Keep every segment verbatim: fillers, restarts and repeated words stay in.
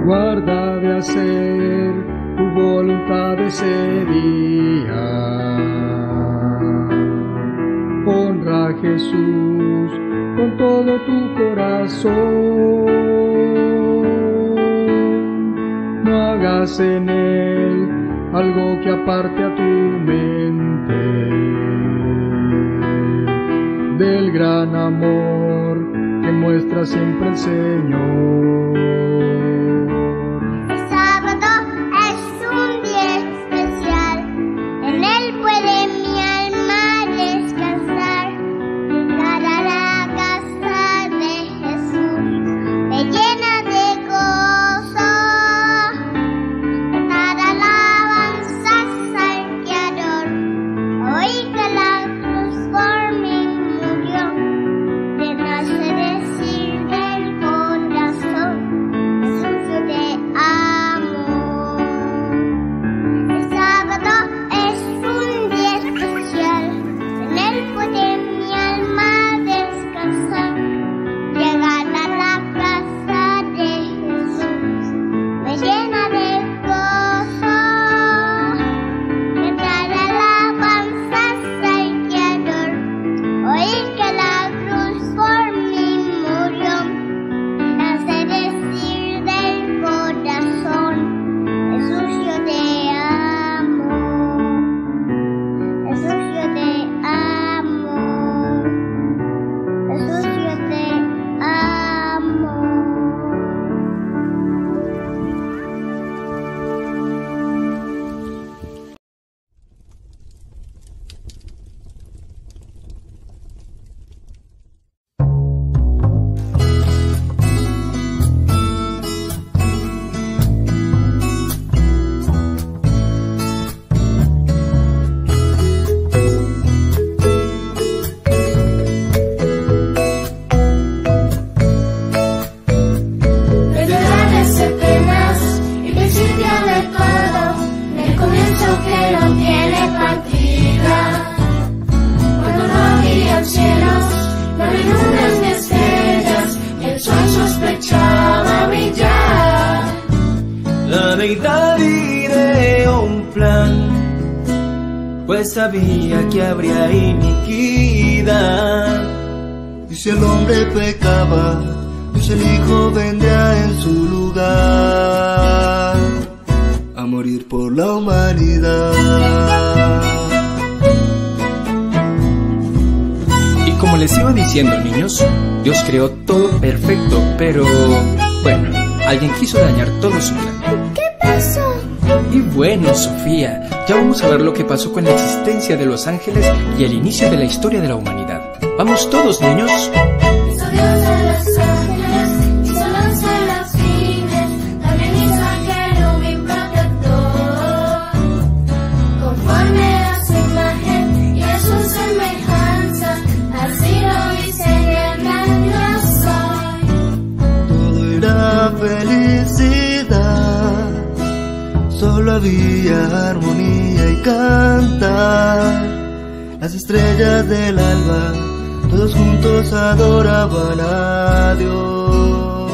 guarda de hacer tu voluntad ese día. Honra a Jesús con todo tu corazón, no hagas en él algo que aparte a tu mente del gran amor que muestra siempre el Señor. El sábado es un día especial, en él puede mi alma descansar. Llegar a la casa de Jesús me llena de gozo, cantar alabanzas al Creador. Oí que la cruz por mí murió, te nace decir del corazón, Jesús yo te amo. El sábado es un día especial, en él puede mi alma descansar. Llegar a la casa de Jesús me llena de gozo, cantar alabanzas al Creador. Oí que la cruz por mí murió, me hace decir del corazón, Jesús yo te amo, Jesús yo te amo, Jesús yo te amo. Verdades eternas y principio de todo, del comienzo que no tiene partida. Cuando no había cielos, no había lunas ni estrellas, y el sol sospechaba brillar. La deidad ideó un plan, pues sabía que habría iniquidad. Y si el hombre pecaba, Dios el Hijo vendrá en su lugar a morir por la humanidad. Y como les iba diciendo, niños, Dios creó todo perfecto, pero bueno, alguien quiso dañar todo su plan. ¿Qué pasó? Y bueno, Sofía, ya vamos a ver lo que pasó con la existencia de los ángeles y el inicio de la historia de la humanidad. ¡Vamos todos, niños! Hizo Dios a los ángeles, hizo los serafines, también hizo al querubín protector. Conforme a su imagen y a su semejanza, así lo dice el gran Dios soy. Todo era felicidad, solo había armonía y cantar. Las estrellas del alba, todos juntos adoraban a Dios.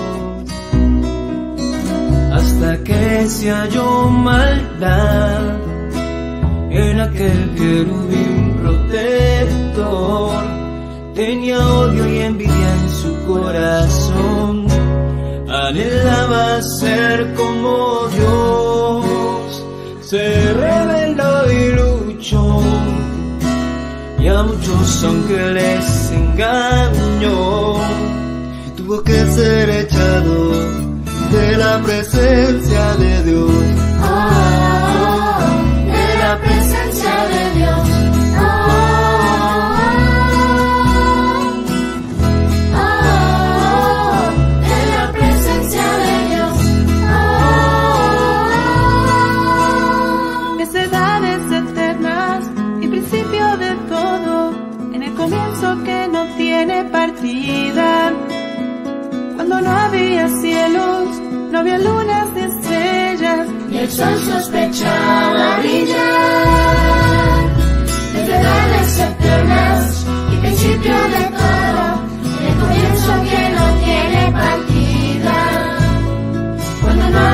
Hasta que se halló maldad en aquel querubín protector. Tenía odio y envidia en su corazón, anhelaba ser como Dios. Se rebeló y luchó, y a muchos ángeles engañó. Tuvo que ser echado de la presencia de Dios. Oh, de la presencia de Dios. Oh, oh, de la presencia de Dios. Oh, Necedades eternas y principio de todo, en el comienzo que no tiene partida. Cuando no había cielos, no había lunas ni estrellas, y el sol sospechaba brillar. Verdades eternas y principio de todo, en el comienzo que no tiene partida. Cuando no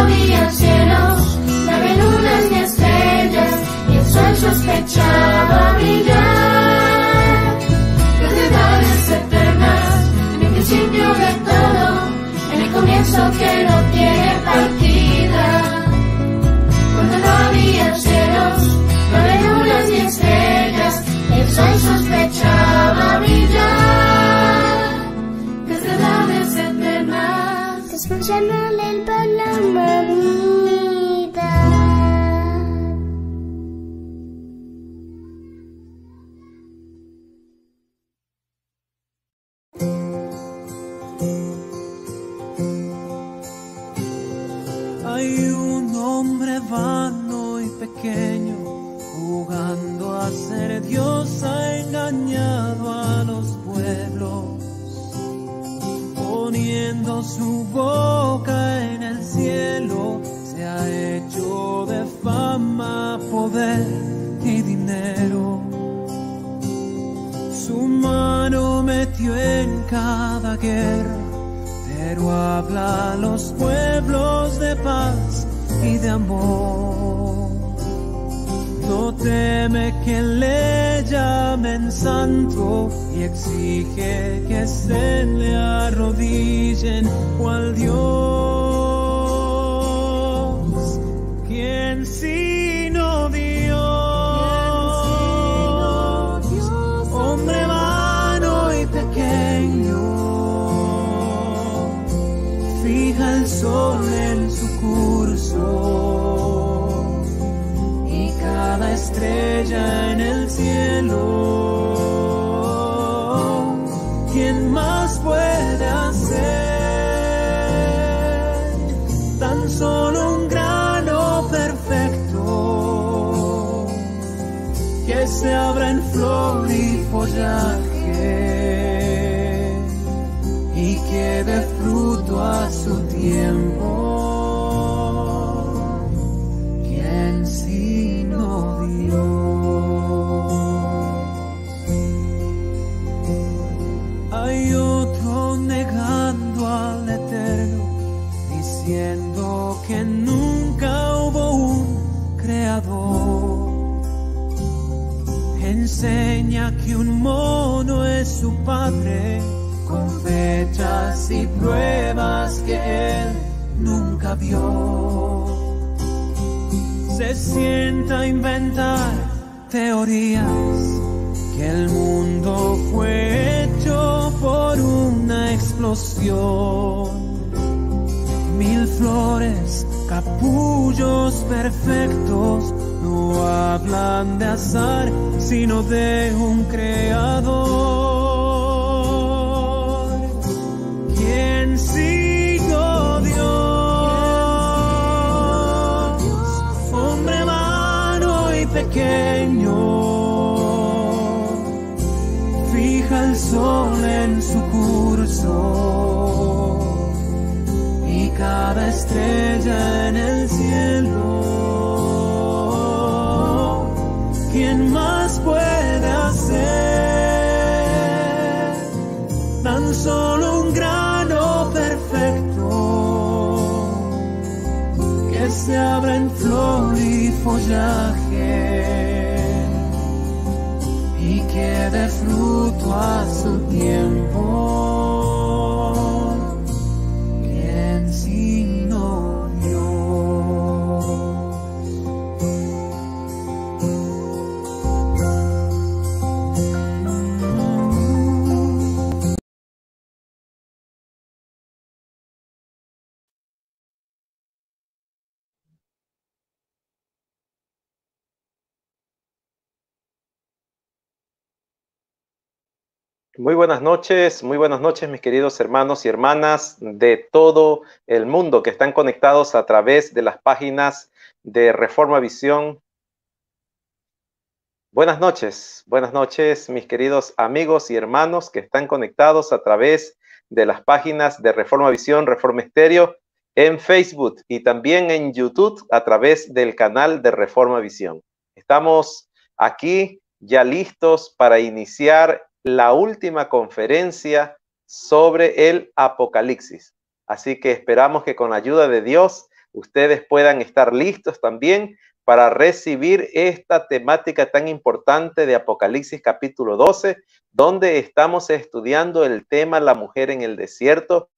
comienzo que no tiene partida. Cuando no había cielos, no había lunas ni estrellas, el sol sospechaba brillar. Desde edades eternas, desmanchando lento la humanidad. Hay un hombre vano y pequeño, jugando a ser Dios, ha engañado a los pueblos, poniendo su boca en el cielo, se ha hecho de fama, poder y dinero. Su mano metió en cada guerra, pero habla a los pueblos de paz y de amor. No teme que le llamen santo y exige que se le arrodillen cual Dios. ¿Quién sino Dios? Hombre vano y pequeño, fija el sol en su curso y cada estrella en el cielo. ¿Quién más puede hacer? Tan solo un grano perfecto que se abra en flor y follaje y que dé fruto a su tiempo. ¿Quién sino Dios? Hay otro negando al Eterno, diciendo que nunca hubo un creador. Enseña que un mono es su padre, con fechas y pruebas que él nunca vio. Se sienta a inventar teorías, que el mundo fue hecho por una explosión. Mil flores, capullos perfectos, no hablan de azar, sino de un creador. ¿Quién sino Dios? Hombre vano y pequeño, fija el sol en su curso y cada estrella en el cielo. ¿Quién más puede hacer? Tan solo un grano perfecto que se abra en flor y follaje y que dé fruto a su tiempo. ¿Quién sino Dios? Muy buenas noches, muy buenas noches mis queridos hermanos y hermanas de todo el mundo que están conectados a través de las páginas de Reforma Visión. Buenas noches, buenas noches mis queridos amigos y hermanos que están conectados a través de las páginas de Reforma Visión, Reforma Estéreo en Facebook y también en YouTube a través del canal de Reforma Visión. Estamos aquí ya listos para iniciar la última conferencia sobre el Apocalipsis. Así que esperamos que con la ayuda de Dios ustedes puedan estar listos también para recibir esta temática tan importante de Apocalipsis capítulo doce, donde estamos estudiando el tema La mujer en el desierto,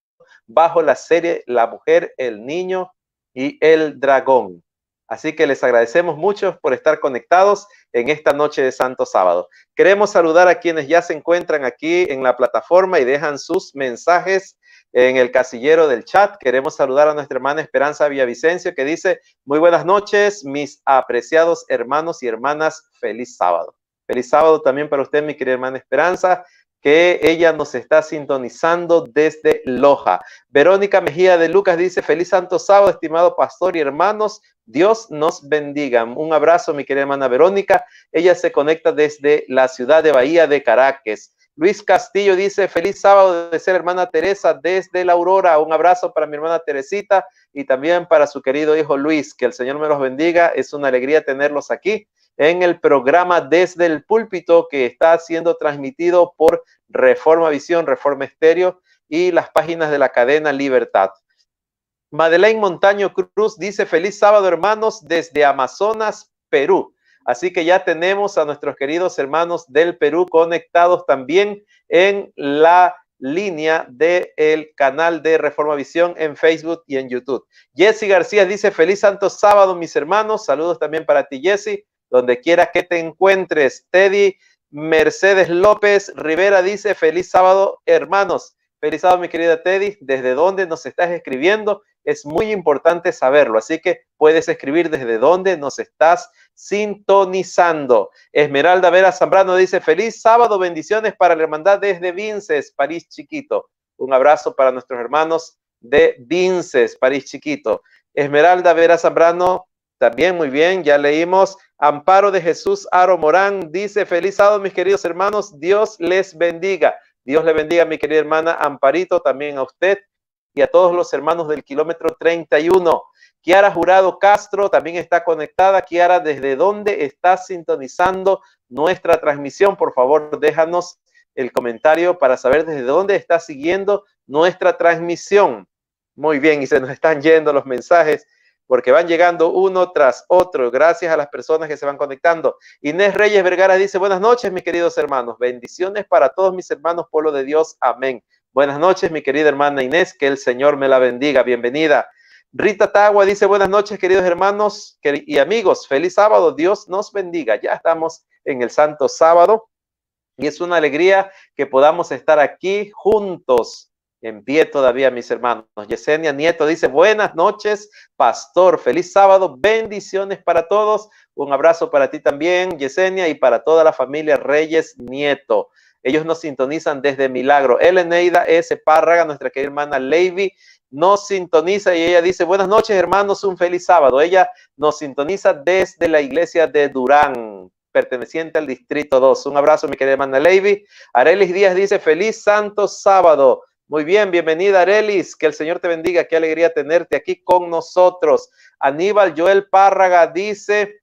bajo la serie La Mujer, el Niño y el Dragón. Así que les agradecemos mucho por estar conectados en esta noche de Santo Sábado. Queremos saludar a quienes ya se encuentran aquí en la plataforma y dejan sus mensajes en el casillero del chat. Queremos saludar a nuestra hermana Esperanza Villavicencio, que dice: muy buenas noches, mis apreciados hermanos y hermanas, feliz sábado. Feliz sábado también para usted, mi querida hermana Esperanza, que ella nos está sintonizando desde Loja. Verónica Mejía de Lucas dice: feliz Santo Sábado, estimado pastor y hermanos, Dios nos bendiga. Un abrazo, mi querida hermana Verónica. Ella se conecta desde la ciudad de Bahía de Caracas. Luis Castillo dice: feliz sábado de ser hermana Teresa desde la Aurora. Un abrazo para mi hermana Teresita y también para su querido hijo Luis. Que el Señor me los bendiga. Es una alegría tenerlos aquí en el programa Desde el Púlpito, que está siendo transmitido por Reforma Visión, Reforma Estéreo y las páginas de la cadena Libertad. Madeleine Montaño Cruz dice: feliz sábado, hermanos, desde Amazonas, Perú. Así que ya tenemos a nuestros queridos hermanos del Perú conectados también en la línea del canal de Reforma Visión en Facebook y en YouTube. Jessy García dice: feliz Santo Sábado, mis hermanos. Saludos también para ti, Jessy, donde quiera que te encuentres. Teddy Mercedes López Rivera dice: feliz sábado, hermanos. Feliz sábado, mi querida Teddy. ¿Desde dónde nos estás escribiendo? Es muy importante saberlo, así que puedes escribir desde dónde nos estás sintonizando. Esmeralda Vera Zambrano dice: feliz sábado, bendiciones para la hermandad desde Vinces, París Chiquito. Un abrazo para nuestros hermanos de Vinces, París Chiquito. Esmeralda Vera Zambrano, también muy bien, ya leímos. Amparo de Jesús Aro Morán dice: feliz sábado, mis queridos hermanos, Dios les bendiga. Dios le bendiga, mi querida hermana Amparito, también a usted y a todos los hermanos del kilómetro treinta y uno. Kiara Jurado Castro también está conectada. Kiara, ¿desde dónde estás sintonizando nuestra transmisión? Por favor, déjanos el comentario para saber desde dónde estás siguiendo nuestra transmisión. Muy bien, y se nos están yendo los mensajes porque van llegando uno tras otro. Gracias a las personas que se van conectando. Inés Reyes Vergara dice: buenas noches, mis queridos hermanos. Bendiciones para todos mis hermanos, pueblo de Dios. Amén. Buenas noches, mi querida hermana Inés. Que el Señor me la bendiga. Bienvenida. Rita Tagua dice: buenas noches, queridos hermanos y amigos. Feliz sábado. Dios nos bendiga. Ya estamos en el Santo Sábado y es una alegría que podamos estar aquí juntos. En pie todavía, mis hermanos. Yesenia Nieto dice: buenas noches, pastor. Feliz sábado. Bendiciones para todos. Un abrazo para ti también, Yesenia, y para toda la familia Reyes Nieto. Ellos nos sintonizan desde Milagro. Eleneida S. Párraga, nuestra querida hermana Levy, nos sintoniza y ella dice: buenas noches, hermanos. Un feliz sábado. Ella nos sintoniza desde la iglesia de Durán, perteneciente al distrito dos. Un abrazo, mi querida hermana Levy. Arelis Díaz dice: feliz Santo Sábado. Muy bien, bienvenida, Arelis, que el Señor te bendiga, qué alegría tenerte aquí con nosotros. Aníbal Joel Párraga dice,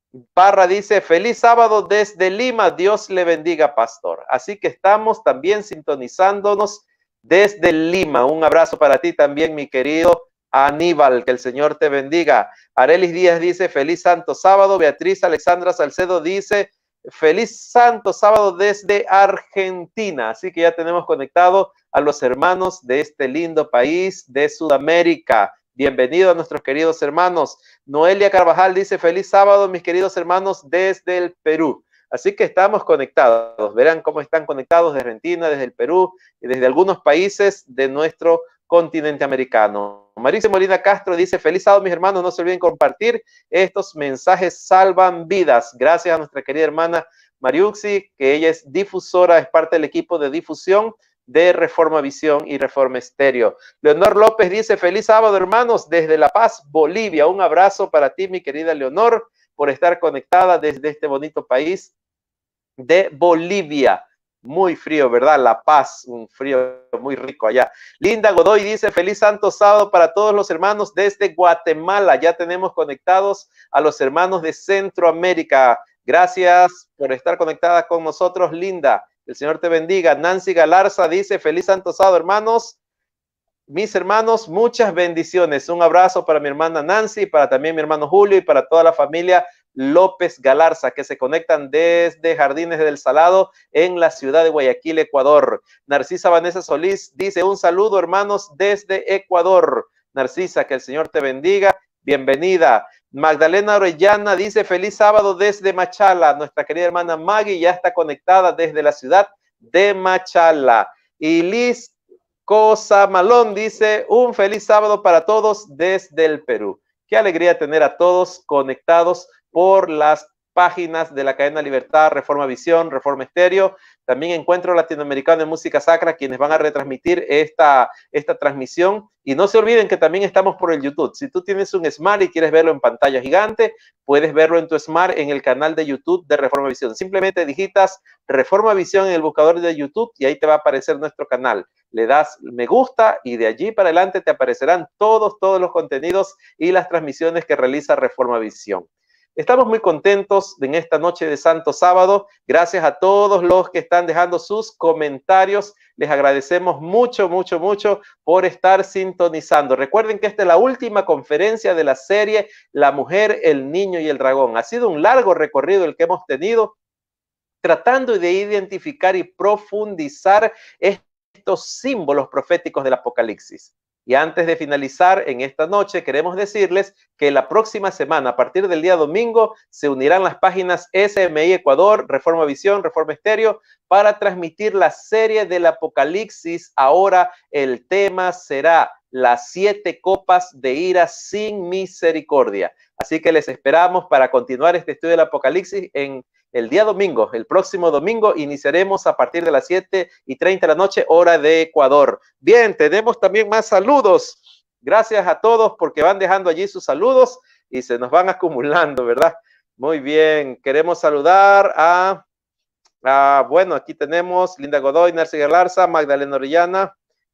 Parra dice: feliz sábado desde Lima, Dios le bendiga, pastor. Así que estamos también sintonizándonos desde Lima. Un abrazo para ti también, mi querido Aníbal, que el Señor te bendiga. Arelis Díaz dice: feliz Santo Sábado. Beatriz Alexandra Salcedo dice: feliz Santo Sábado desde Argentina. Así que ya tenemos conectado a los hermanos de este lindo país de Sudamérica. Bienvenido a nuestros queridos hermanos. Noelia Carvajal dice: feliz sábado, mis queridos hermanos, desde el Perú. Así que estamos conectados. Verán cómo están conectados desde Argentina, desde el Perú y desde algunos países de nuestro continente americano. Marisa Molina Castro dice: feliz sábado, mis hermanos. No se olviden compartir. Estos mensajes salvan vidas. Gracias a nuestra querida hermana Mariuxi, que ella es difusora, es parte del equipo de difusión de Reforma Visión y Reforma Estéreo. Leonor López dice: feliz sábado, hermanos, desde La Paz, Bolivia. Un abrazo para ti, mi querida Leonor, por estar conectada desde este bonito país de Bolivia. Muy frío, ¿verdad? La Paz, un frío muy rico allá. Linda Godoy dice: feliz Santo Sábado para todos los hermanos desde Guatemala. Ya tenemos conectados a los hermanos de Centroamérica. Gracias por estar conectada con nosotros, Linda. El Señor te bendiga. Nancy Galarza dice: feliz Santo Sábado, hermanos. mis hermanos, muchas bendiciones. Un abrazo para mi hermana Nancy, para también mi hermano Julio y para toda la familia López Galarza, que se conectan desde Jardines del Salado en la ciudad de Guayaquil, Ecuador. Narcisa Vanessa Solís dice, un saludo, hermanos, desde Ecuador. Narcisa, que el Señor te bendiga. Bienvenida. Magdalena Orellana dice, feliz sábado desde Machala. Nuestra querida hermana Maggie ya está conectada desde la ciudad de Machala. Y Liz Cosa Malón dice, un feliz sábado para todos desde el Perú. Qué alegría tener a todos conectados por las páginas de la cadena Libertad, Reforma Visión, Reforma Estéreo, también Encuentro Latinoamericano de Música Sacra, quienes van a retransmitir esta, esta transmisión. Y no se olviden que también estamos por el YouTube. Si tú tienes un Smart y quieres verlo en pantalla gigante, puedes verlo en tu Smart en el canal de YouTube de Reforma Visión. Simplemente digitas Reforma Visión en el buscador de YouTube y ahí te va a aparecer nuestro canal. Le das me gusta y de allí para adelante te aparecerán todos, todos los contenidos y las transmisiones que realiza Reforma Visión. Estamos muy contentos en esta noche de Santo Sábado. Gracias a todos los que están dejando sus comentarios. Les agradecemos mucho, mucho, mucho por estar sintonizando. Recuerden que esta es la última conferencia de la serie La Mujer, el Niño y el Dragón. Ha sido un largo recorrido el que hemos tenido tratando de identificar y profundizar estos símbolos proféticos del Apocalipsis. Y antes de finalizar en esta noche, queremos decirles que la próxima semana, a partir del día domingo, se unirán las páginas S M I Ecuador, Reforma Visión, Reforma Estéreo, para transmitir la serie del Apocalipsis. Ahora el tema será las siete copas de ira sin misericordia. Así que les esperamos para continuar este estudio del Apocalipsis en el día domingo. El próximo domingo iniciaremos a partir de las siete y treinta de la noche, hora de Ecuador. Bien, tenemos también más saludos. Gracias a todos porque van dejando allí sus saludos y se nos van acumulando, ¿verdad? Muy bien, queremos saludar a, a bueno, aquí tenemos Linda Godoy, Narci Galarza, Magdalena Orellana,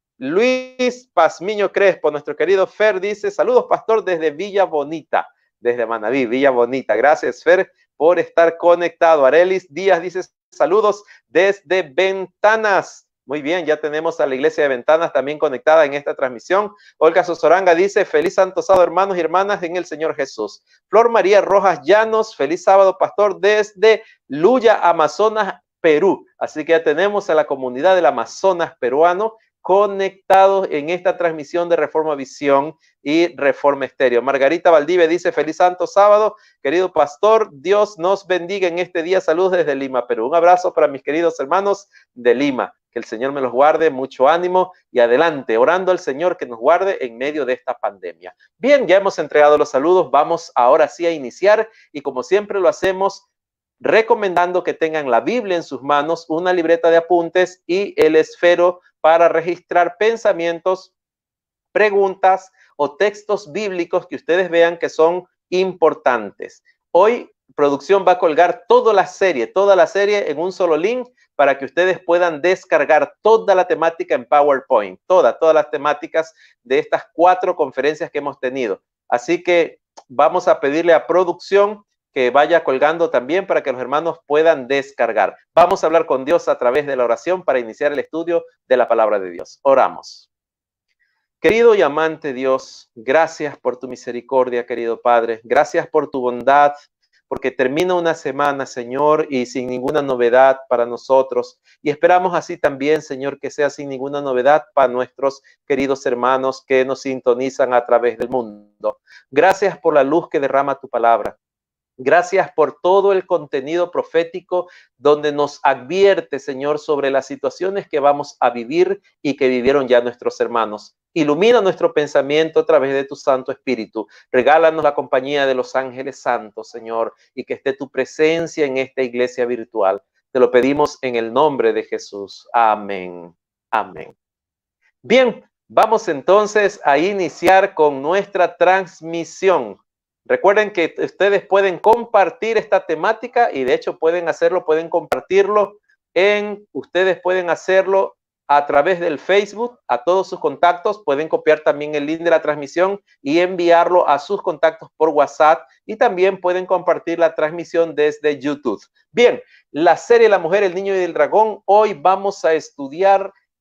Luis Pazmiño Crespo, nuestro querido Fer dice, saludos pastor desde Villa Bonita, desde Manaví, Villa Bonita. Gracias Fer por estar conectado. Arelis Díaz dice, saludos desde Ventanas. Muy bien, ya tenemos a la iglesia de Ventanas también conectada en esta transmisión. Olga Sosoranga dice, feliz Santo Sábado, hermanos y hermanas en el Señor Jesús. Flor María Rojas Llanos, feliz sábado, pastor, desde Luya, Amazonas, Perú. Así que ya tenemos a la comunidad del Amazonas peruano conectados en esta transmisión de Reforma Visión y Reforma Estéreo. Margarita Valdivia dice, feliz Santo Sábado, querido pastor, Dios nos bendiga en este día. Saludos desde Lima, Perú. Un abrazo para mis queridos hermanos de Lima. Que el Señor me los guarde, mucho ánimo y adelante, orando al Señor que nos guarde en medio de esta pandemia. Bien, ya hemos entregado los saludos, vamos ahora sí a iniciar y como siempre lo hacemos, recomendando que tengan la Biblia en sus manos, una libreta de apuntes y el esfero para registrar pensamientos, preguntas o textos bíblicos que ustedes vean que son importantes. Hoy producción va a colgar toda la serie, toda la serie en un solo link para que ustedes puedan descargar toda la temática en PowerPoint, toda, todas las temáticas de estas cuatro conferencias que hemos tenido. Así que vamos a pedirle a producción que vaya colgando también para que los hermanos puedan descargar. Vamos a hablar con Dios a través de la oración para iniciar el estudio de la palabra de Dios. Oramos. Querido y amante Dios, gracias por tu misericordia, querido Padre. Gracias por tu bondad, porque termina una semana, Señor, y sin ninguna novedad para nosotros. Y esperamos así también, Señor, que sea sin ninguna novedad para nuestros queridos hermanos que nos sintonizan a través del mundo. Gracias por la luz que derrama tu palabra. Gracias por todo el contenido profético donde nos advierte, Señor, sobre las situaciones que vamos a vivir y que vivieron ya nuestros hermanos. Ilumina nuestro pensamiento a través de tu Santo Espíritu. Regálanos la compañía de los ángeles santos, Señor, y que esté tu presencia en esta iglesia virtual. Te lo pedimos en el nombre de Jesús. Amén. Amén. Bien, vamos entonces a iniciar con nuestra transmisión. Recuerden que ustedes pueden compartir esta temática y de hecho pueden hacerlo, pueden compartirlo en, ustedes pueden hacerlo a través del Facebook a todos sus contactos, pueden copiar también el link de la transmisión y enviarlo a sus contactos por WhatsApp y también pueden compartir la transmisión desde YouTube. Bien, la serie La Mujer, el Niño y el Dragón, hoy vamos a estudiar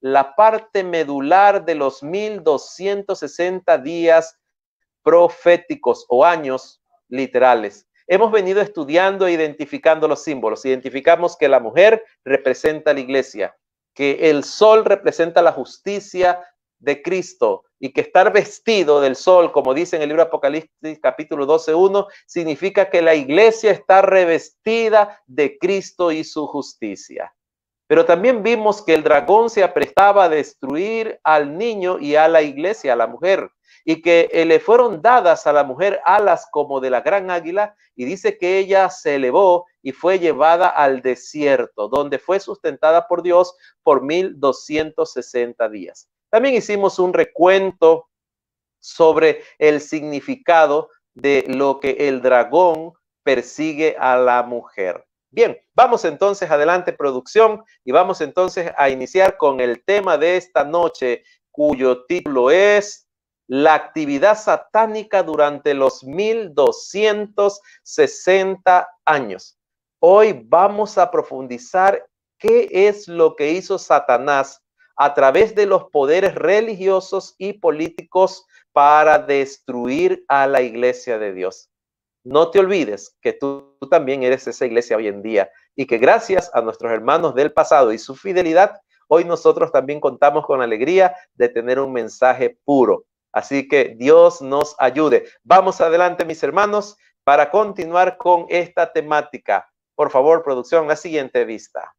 la parte medular de los mil doscientos sesenta días proféticos o años literales. Hemos venido estudiando e identificando los símbolos. Identificamos que la mujer representa a la iglesia, que el sol representa la justicia de Cristo y que estar vestido del sol, como dice en el libro de Apocalipsis capítulo doce, uno, significa que la iglesia está revestida de Cristo y su justicia. Pero también vimos que el dragón se aprestaba a destruir al niño y a la iglesia, a la mujer, y que le fueron dadas a la mujer alas como de la gran águila, y dice que ella se elevó y fue llevada al desierto, donde fue sustentada por Dios por mil doscientos sesenta días. También hicimos un recuento sobre el significado de lo que el dragón persigue a la mujer. Bien, vamos entonces adelante, producción, y vamos entonces a iniciar con el tema de esta noche, cuyo título es la actividad satánica durante los mil doscientos sesenta años. Hoy vamos a profundizar qué es lo que hizo Satanás a través de los poderes religiosos y políticos para destruir a la iglesia de Dios. No te olvides que tú, tú también eres esa iglesia hoy en día y que gracias a nuestros hermanos del pasado y su fidelidad, hoy nosotros también contamos con la alegría de tener un mensaje puro. Así que Dios nos ayude. Vamos adelante, mis hermanos, para continuar con esta temática. Por favor, producción, la siguiente vista.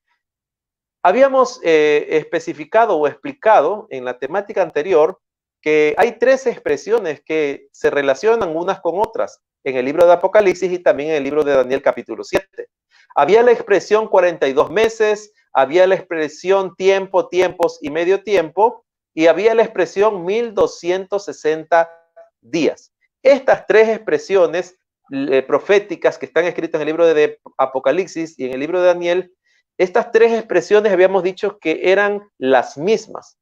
Habíamos eh, especificado o explicado en la temática anterior que hay tres expresiones que se relacionan unas con otras en el libro de Apocalipsis y también en el libro de Daniel capítulo siete. Había la expresión cuarenta y dos meses, había la expresión tiempo, tiempos y medio tiempo, y había la expresión mil doscientos sesenta días. Estas tres expresiones eh, proféticas que están escritas en el libro de Apocalipsis y en el libro de Daniel, estas tres expresiones habíamos dicho que eran las mismas,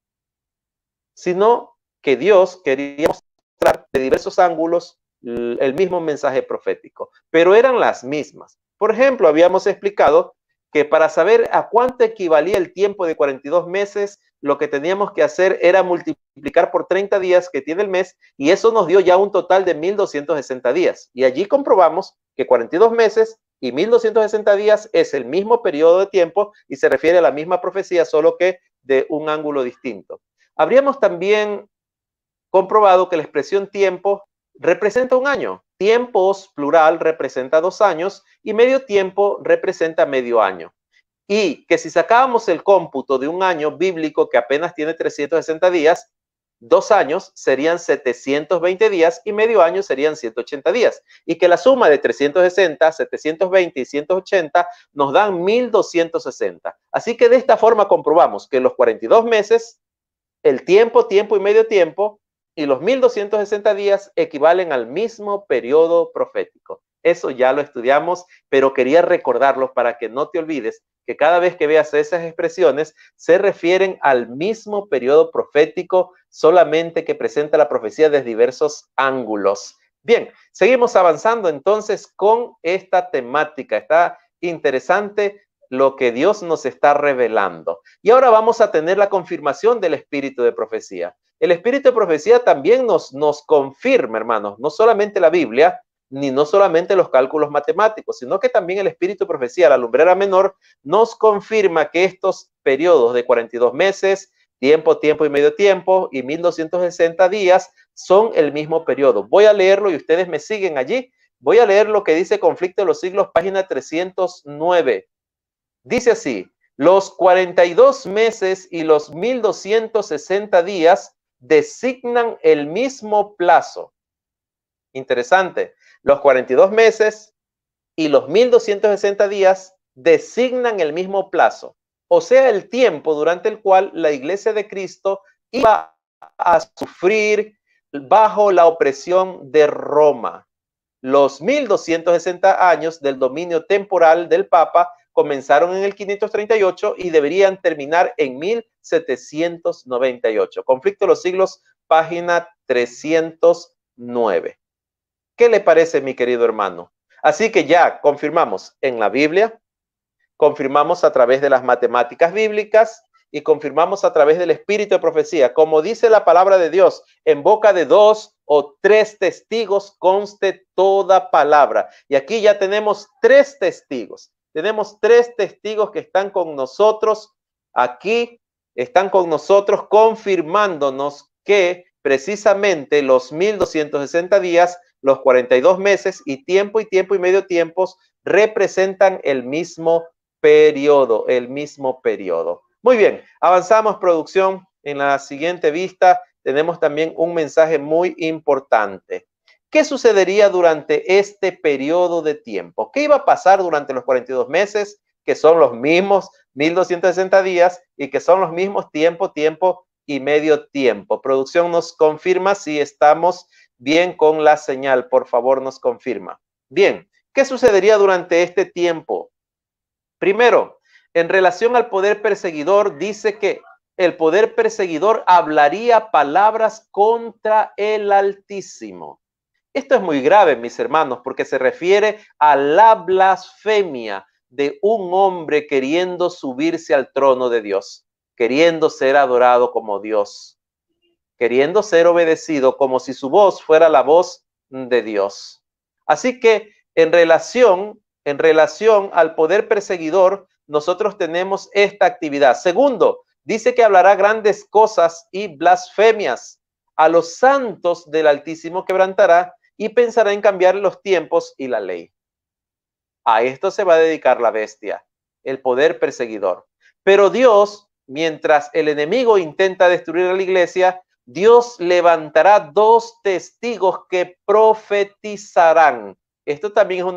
sino que Dios quería mostrar de diversos ángulos el mismo mensaje profético, pero eran las mismas. Por ejemplo, habíamos explicado que para saber a cuánto equivalía el tiempo de cuarenta y dos meses, lo que teníamos que hacer era multiplicar por treinta días que tiene el mes, y eso nos dio ya un total de mil doscientos sesenta días. Y allí comprobamos que cuarenta y dos meses y mil doscientos sesenta días es el mismo periodo de tiempo y se refiere a la misma profecía, solo que de un ángulo distinto. Habríamos también comprobado que la expresión tiempo representa un año, tiempos plural representa dos años y medio tiempo representa medio año. Y que si sacábamos el cómputo de un año bíblico que apenas tiene trescientos sesenta días, dos años serían setecientos veinte días y medio año serían ciento ochenta días. Y que la suma de trescientos sesenta, setecientos veinte y ciento ochenta nos dan mil doscientos sesenta. Así que de esta forma comprobamos que los cuarenta y dos meses, el tiempo, tiempo y medio tiempo, y los mil doscientos sesenta días equivalen al mismo periodo profético. Eso ya lo estudiamos, pero quería recordarlo para que no te olvides que cada vez que veas esas expresiones se refieren al mismo periodo profético, solamente que presenta la profecía desde diversos ángulos. Bien, seguimos avanzando entonces con esta temática. Está interesante lo que Dios nos está revelando. Y ahora vamos a tener la confirmación del espíritu de profecía. El espíritu de profecía también nos, nos confirma, hermanos, no solamente la Biblia, ni no solamente los cálculos matemáticos, sino que también el espíritu de profecía, la lumbrera menor, nos confirma que estos periodos de cuarenta y dos meses, tiempo, tiempo y medio tiempo, y mil doscientos sesenta días son el mismo periodo. Voy a leerlo y ustedes me siguen allí. Voy a leer lo que dice Conflicto de los Siglos, página trescientos nueve. Dice así: los cuarenta y dos meses y los mil doscientos sesenta días designan el mismo plazo. Interesante. Los cuarenta y dos meses y los mil doscientos sesenta días designan el mismo plazo, o sea, el tiempo durante el cual la iglesia de Cristo iba a sufrir bajo la opresión de Roma. Los mil doscientos sesenta años del dominio temporal del Papa comenzaron en el quinientos treinta y ocho y deberían terminar en mil setecientos noventa y ocho. Conflicto de los Siglos, página trescientos nueve. ¿Qué le parece, mi querido hermano? Así que ya confirmamos en la Biblia, confirmamos a través de las matemáticas bíblicas y confirmamos a través del espíritu de profecía. Como dice la palabra de Dios, en boca de dos o tres testigos conste toda palabra. Y aquí ya tenemos tres testigos. Tenemos tres testigos que están con nosotros aquí, están con nosotros confirmándonos que precisamente los mil doscientos sesenta días, los cuarenta y dos meses y tiempo y tiempo y medio tiempos representan el mismo periodo, el mismo periodo. Muy bien, avanzamos, producción. En la siguiente vista tenemos también un mensaje muy importante. ¿Qué sucedería durante este periodo de tiempo? ¿Qué iba a pasar durante los cuarenta y dos meses, que son los mismos mil doscientos sesenta días y que son los mismos tiempo, tiempo y medio tiempo? Producción nos confirma si estamos bien con la señal. Por favor, nos confirma. Bien, ¿qué sucedería durante este tiempo? Primero, en relación al poder perseguidor, dice que el poder perseguidor hablaría palabras contra el Altísimo. Esto es muy grave, mis hermanos, porque se refiere a la blasfemia de un hombre queriendo subirse al trono de Dios, queriendo ser adorado como Dios, queriendo ser obedecido como si su voz fuera la voz de Dios. Así que en relación, en relación al poder perseguidor, nosotros tenemos esta actividad. Segundo, dice que hablará grandes cosas y blasfemias. A los santos del Altísimo quebrantará y pensará en cambiar los tiempos y la ley. A esto se va a dedicar la bestia, el poder perseguidor. Pero Dios, mientras el enemigo intenta destruir a la iglesia, Dios levantará dos testigos que profetizarán. Esto también es una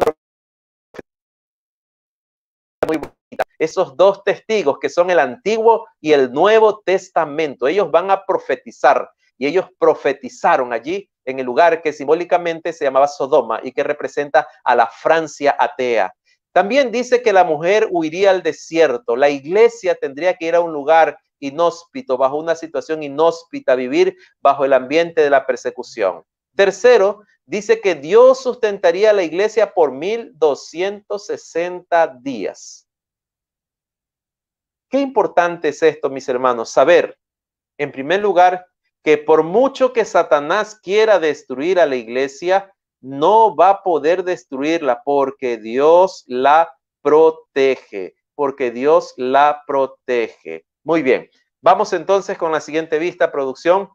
muy bonita. Esos dos testigos que son el Antiguo y el Nuevo Testamento, ellos van a profetizar y ellos profetizaron allí en el lugar que simbólicamente se llamaba Sodoma y que representa a la Francia atea. También dice que la mujer huiría al desierto. La iglesia tendría que ir a un lugar inhóspito, bajo una situación inhóspita, vivir bajo el ambiente de la persecución. Tercero, dice que Dios sustentaría a la iglesia por mil doscientos sesenta días. Qué importante es esto, mis hermanos, saber, en primer lugar, que por mucho que Satanás quiera destruir a la iglesia, no va a poder destruirla porque Dios la protege, porque Dios la protege. Muy bien, vamos entonces con la siguiente vista, producción.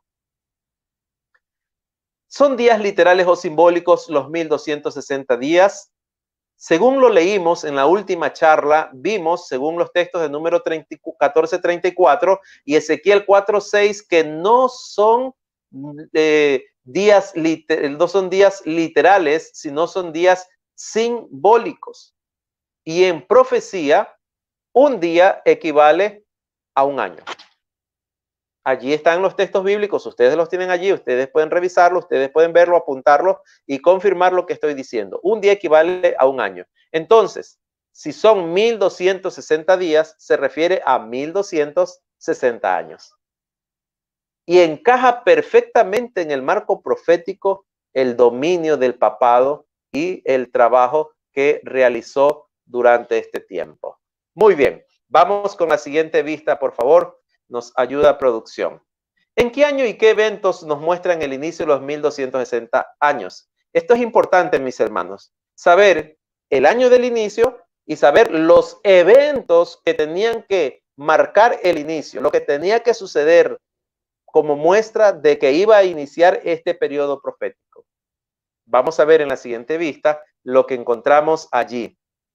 ¿Son días literales o simbólicos los mil doscientos sesenta días? Según lo leímos en la última charla, vimos, según los textos de número catorce treinta y cuatro y Ezequiel cuatro seis, que no son, eh, días, no son días literales, sino son días simbólicos. Y en profecía, un día equivale a un año. Allí están los textos bíblicos, ustedes los tienen allí, ustedes pueden revisarlo, ustedes pueden verlo, apuntarlo y confirmar lo que estoy diciendo. Un día equivale a un año. Entonces, si son mil doscientos sesenta días, se refiere a mil doscientos sesenta años. Y encaja perfectamente en el marco profético el dominio del papado y el trabajo que realizó durante este tiempo. Muy bien, vamos con la siguiente vista, por favor. Nos ayuda producción. ¿En qué año y qué eventos nos muestran el inicio de los mil doscientos sesenta años? Esto es importante, mis hermanos. Saber el año del inicio y saber los eventos que tenían que marcar el inicio, lo que tenía que suceder como muestra de que iba a iniciar este periodo profético. Vamos a ver en la siguiente vista lo que encontramos allí.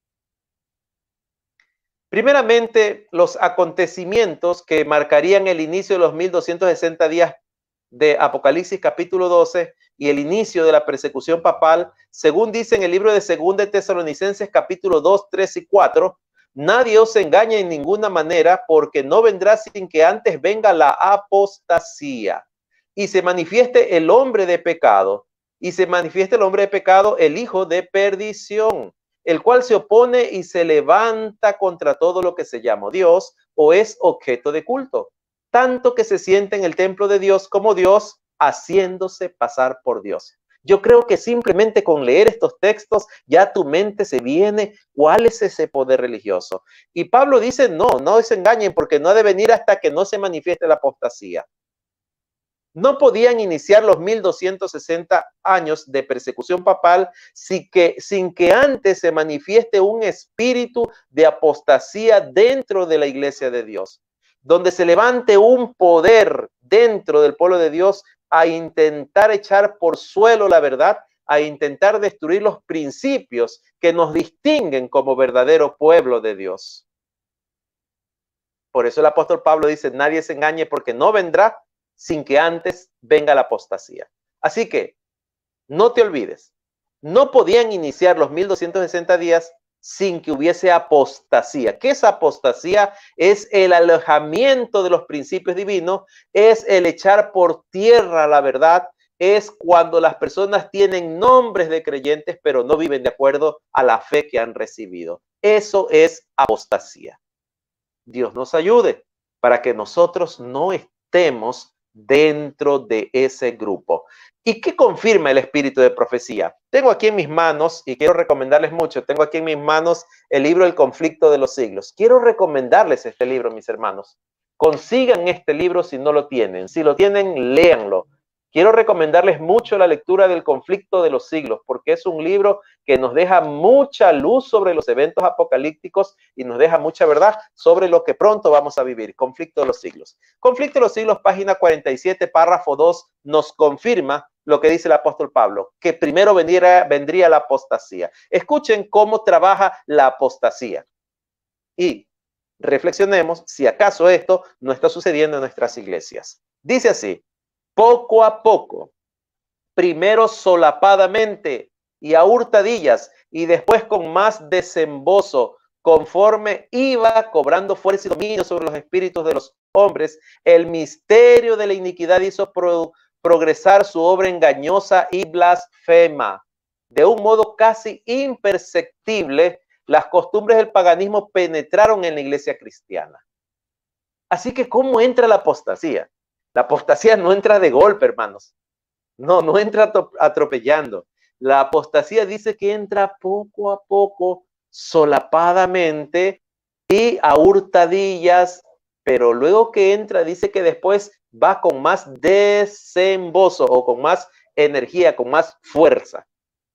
Primeramente, los acontecimientos que marcarían el inicio de los mil doscientos sesenta días de Apocalipsis capítulo doce y el inicio de la persecución papal, según dice en el libro de Segunda de Tesalonicenses capítulo dos, tres y cuatro, nadie os engañe en ninguna manera, porque no vendrá sin que antes venga la apostasía y se manifieste el hombre de pecado, y se manifieste el hombre de pecado, el hijo de perdición, el cual se opone y se levanta contra todo lo que se llama Dios o es objeto de culto, tanto que se siente en el templo de Dios como Dios, haciéndose pasar por Dios. Yo creo que simplemente con leer estos textos ya a tu mente se viene cuál es ese poder religioso. Y Pablo dice, no, no se engañen porque no ha de venir hasta que no se manifieste la apostasía. No podían iniciar los mil doscientos sesenta años de persecución papal sin que, sin que antes se manifieste un espíritu de apostasía dentro de la iglesia de Dios, donde se levante un poder dentro del pueblo de Dios a intentar echar por suelo la verdad, a intentar destruir los principios que nos distinguen como verdadero pueblo de Dios. Por eso el apóstol Pablo dice, nadie se engañe porque no vendrá sin que antes venga la apostasía. Así que no te olvides, no podían iniciar los mil doscientos sesenta días sin que hubiese apostasía. ¿Qué es apostasía? Es el alejamiento de los principios divinos, es el echar por tierra la verdad, es cuando las personas tienen nombres de creyentes, pero no viven de acuerdo a la fe que han recibido. Eso es apostasía. Dios nos ayude para que nosotros no estemos dentro de ese grupo. ¿Y qué confirma el espíritu de profecía? Tengo aquí en mis manos, y quiero recomendarles mucho, tengo aquí en mis manos el libro El conflicto de los siglos. Quiero recomendarles este libro, mis hermanos. Consigan este libro si no lo tienen. Si lo tienen, léanlo. Quiero recomendarles mucho la lectura del conflicto de los siglos, porque es un libro que nos deja mucha luz sobre los eventos apocalípticos y nos deja mucha verdad sobre lo que pronto vamos a vivir. Conflicto de los siglos. Conflicto de los siglos, página cuarenta y siete, párrafo dos, nos confirma lo que dice el apóstol Pablo, que primero vendría, vendría la apostasía. Escuchen cómo trabaja la apostasía y reflexionemos si acaso esto no está sucediendo en nuestras iglesias. Dice así: poco a poco, primero solapadamente y a hurtadillas, y después con más desembozo, conforme iba cobrando fuerza y dominio sobre los espíritus de los hombres, el misterio de la iniquidad hizo pro, progresar su obra engañosa y blasfema. De un modo casi imperceptible, las costumbres del paganismo penetraron en la iglesia cristiana. Así que, ¿cómo entra la apostasía? La apostasía no entra de golpe, hermanos. No, no entra atropellando. La apostasía dice que entra poco a poco, solapadamente y a hurtadillas, pero luego que entra dice que después va con más desembozo o con más energía, con más fuerza.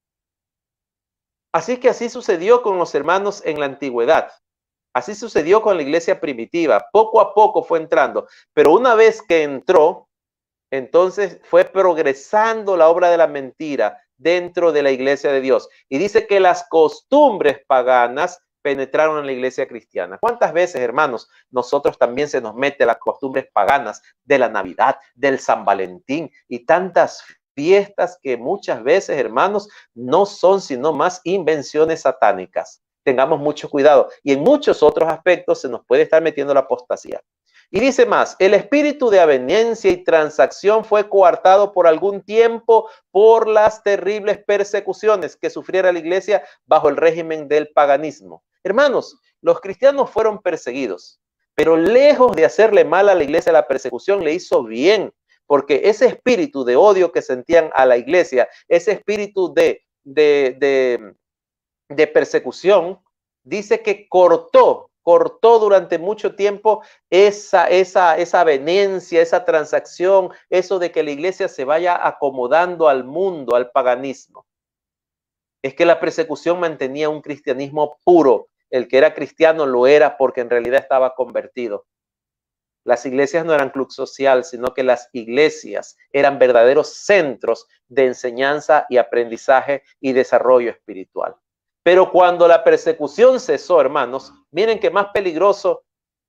Así que así sucedió con los hermanos en la antigüedad. Así sucedió con la iglesia primitiva. Poco a poco fue entrando, pero una vez que entró, entonces fue progresando la obra de la mentira dentro de la iglesia de Dios. Y dice que las costumbres paganas penetraron en la iglesia cristiana. ¿Cuántas veces, hermanos, nosotros también se nos mete las costumbres paganas de la Navidad, del San Valentín y tantas fiestas que muchas veces, hermanos, no son sino más invenciones satánicas? Tengamos mucho cuidado. Y en muchos otros aspectos se nos puede estar metiendo la apostasía. Y dice más, el espíritu de aveniencia y transacción fue coartado por algún tiempo por las terribles persecuciones que sufriera la iglesia bajo el régimen del paganismo. Hermanos, los cristianos fueron perseguidos, pero lejos de hacerle mal a la iglesia, la persecución le hizo bien, porque ese espíritu de odio que sentían a la iglesia, ese espíritu de, de, de de persecución, dice que cortó, cortó durante mucho tiempo esa, esa, esa aveniencia, esa transacción, eso de que la iglesia se vaya acomodando al mundo, al paganismo. Es que la persecución mantenía un cristianismo puro. El que era cristiano lo era porque en realidad estaba convertido. Las iglesias no eran club social, sino que las iglesias eran verdaderos centros de enseñanza y aprendizaje y desarrollo espiritual. Pero cuando la persecución cesó, hermanos, miren que más peligroso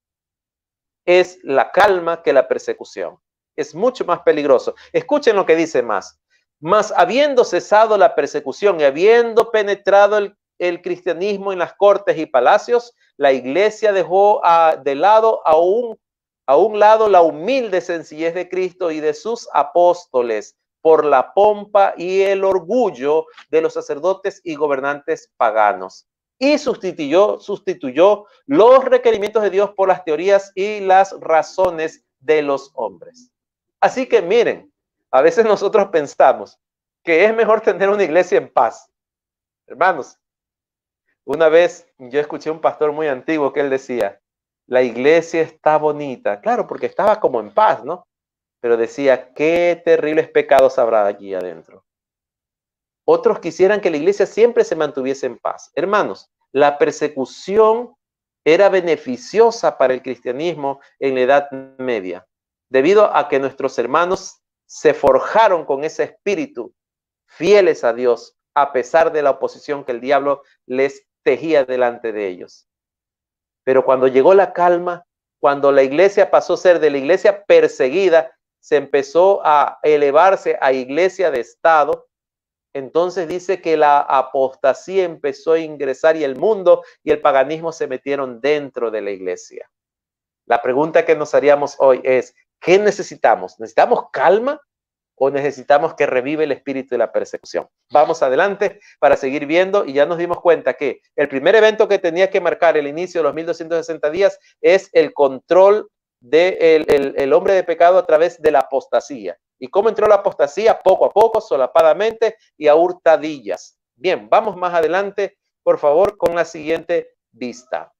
es la calma que la persecución. Es mucho más peligroso. Escuchen lo que dice más. Mas habiendo cesado la persecución y habiendo penetrado el, el cristianismo en las cortes y palacios, la iglesia dejó a, de lado a un, a un lado la humilde sencillez de Cristo y de sus apóstoles, por la pompa y el orgullo de los sacerdotes y gobernantes paganos. Y sustituyó, sustituyó los requerimientos de Dios por las teorías y las razones de los hombres. Así que miren, a veces nosotros pensamos, que es mejor tener una iglesia en paz. Hermanos, una vez yo escuché a un pastor muy antiguo que él decía, la iglesia está bonita. Claro, porque estaba como en paz, ¿no? Pero decía, qué terribles pecados habrá allí adentro. Otros quisieran que la iglesia siempre se mantuviese en paz. Hermanos, la persecución era beneficiosa para el cristianismo en la Edad Media, debido a que nuestros hermanos se forjaron con ese espíritu, fieles a Dios, a pesar de la oposición que el diablo les tejía delante de ellos. Pero cuando llegó la calma, cuando la iglesia pasó a ser de la iglesia perseguida, se empezó a elevarse a iglesia de Estado, entonces dice que la apostasía empezó a ingresar y el mundo y el paganismo se metieron dentro de la iglesia. La pregunta que nos haríamos hoy es, ¿qué necesitamos? ¿Necesitamos calma o necesitamos que revive el espíritu de la persecución? Vamos adelante para seguir viendo y ya nos dimos cuenta que el primer evento que tenía que marcar el inicio de los mil doscientos sesenta días es el control del de el, el hombre de pecado a través de la apostasía. ¿Y cómo entró la apostasía? Poco a poco, solapadamente y a hurtadillas. Bien, vamos más adelante, por favor, con la siguiente vista.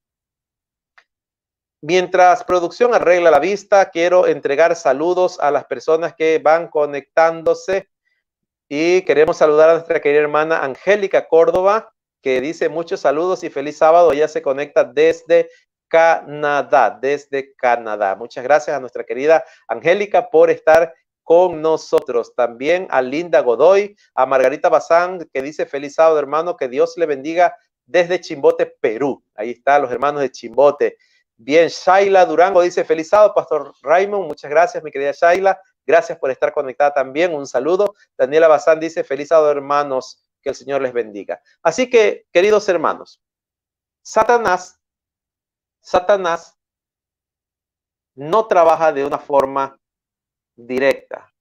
Mientras producción arregla la vista, quiero entregar saludos a las personas que van conectándose y queremos saludar a nuestra querida hermana Angélica Córdoba, que dice muchos saludos y feliz sábado. Ella se conecta desde Canadá, desde Canadá. Muchas gracias a nuestra querida Angélica por estar con nosotros. También a Linda Godoy, a Margarita Bazán, que dice feliz sábado, hermano, que Dios le bendiga desde Chimbote, Perú. Ahí están los hermanos de Chimbote. Bien, Shaila Durango dice feliz sábado, Pastor Raymond. Muchas gracias, mi querida Shaila. Gracias por estar conectada también. Un saludo. Daniela Bazán dice feliz sábado, hermanos. Que el Señor les bendiga. Así que, queridos hermanos, Satanás, Satanás no trabaja de una forma directa.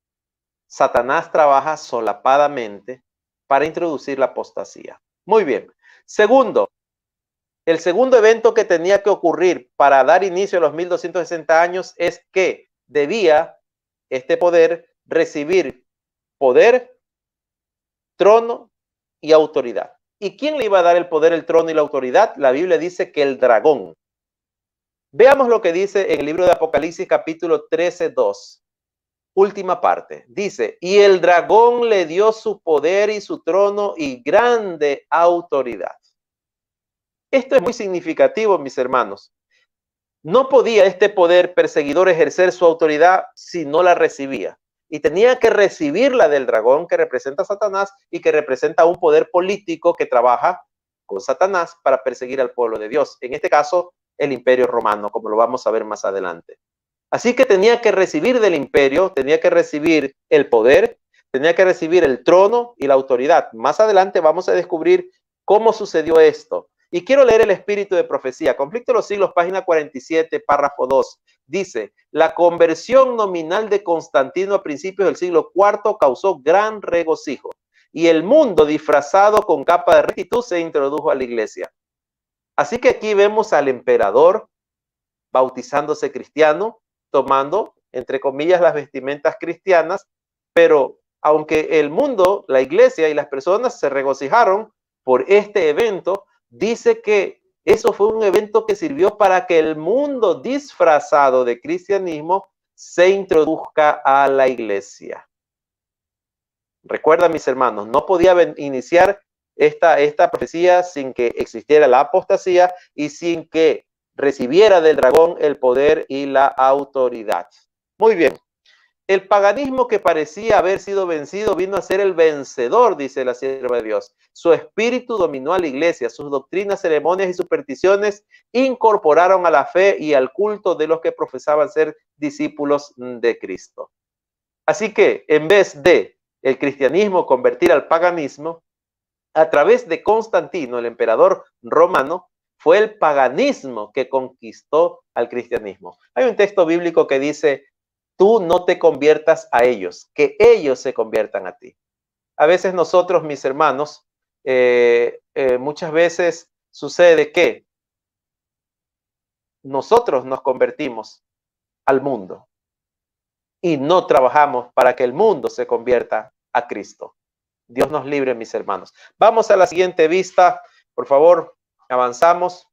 Satanás trabaja solapadamente para introducir la apostasía. Muy bien. Segundo, el segundo evento que tenía que ocurrir para dar inicio a los mil doscientos sesenta años es que debía este poder recibir poder, trono y autoridad. ¿Y quién le iba a dar el poder, el trono y la autoridad? La Biblia dice que el dragón. Veamos lo que dice en el libro de Apocalipsis capítulo trece, dos. Última parte. Dice, y el dragón le dio su poder y su trono y grande autoridad. Esto es muy significativo, mis hermanos. No podía este poder perseguidor ejercer su autoridad si no la recibía. Y tenía que recibirla del dragón que representa a Satanás y que representa un poder político que trabaja con Satanás para perseguir al pueblo de Dios. En este caso, el imperio romano, como lo vamos a ver más adelante. Así que tenía que recibir del imperio, tenía que recibir el poder, tenía que recibir el trono y la autoridad. Más adelante vamos a descubrir cómo sucedió esto. Y quiero leer el espíritu de profecía. Conflicto de los siglos, página cuarenta y siete, párrafo dos. Dice, la conversión nominal de Constantino a principios del siglo cuarto causó gran regocijo. Y el mundo disfrazado con capa de rectitud se introdujo a la iglesia. Así que aquí vemos al emperador bautizándose cristiano, tomando, entre comillas, las vestimentas cristianas, pero aunque el mundo, la iglesia y las personas se regocijaron por este evento, dice que eso fue un evento que sirvió para que el mundo disfrazado de cristianismo se introduzca a la iglesia. Recuerda, mis hermanos, no podía iniciar esta, esta profecía sin que existiera la apostasía y sin que recibiera del dragón el poder y la autoridad. Muy bien. El paganismo que parecía haber sido vencido vino a ser el vencedor, dice la sierva de Dios. Su espíritu dominó a la iglesia, sus doctrinas, ceremonias y supersticiones incorporaron a la fe y al culto de los que profesaban ser discípulos de Cristo. Así que en vez de el cristianismo convertir al paganismo, a través de Constantino, el emperador romano, fue el paganismo que conquistó al cristianismo. Hay un texto bíblico que dice, tú no te conviertas a ellos, que ellos se conviertan a ti. A veces nosotros, mis hermanos, eh, eh, muchas veces sucede que nosotros nos convertimos al mundo y no trabajamos para que el mundo se convierta a Cristo. Dios nos libre, mis hermanos. Vamos a la siguiente vista, por favor, avanzamos.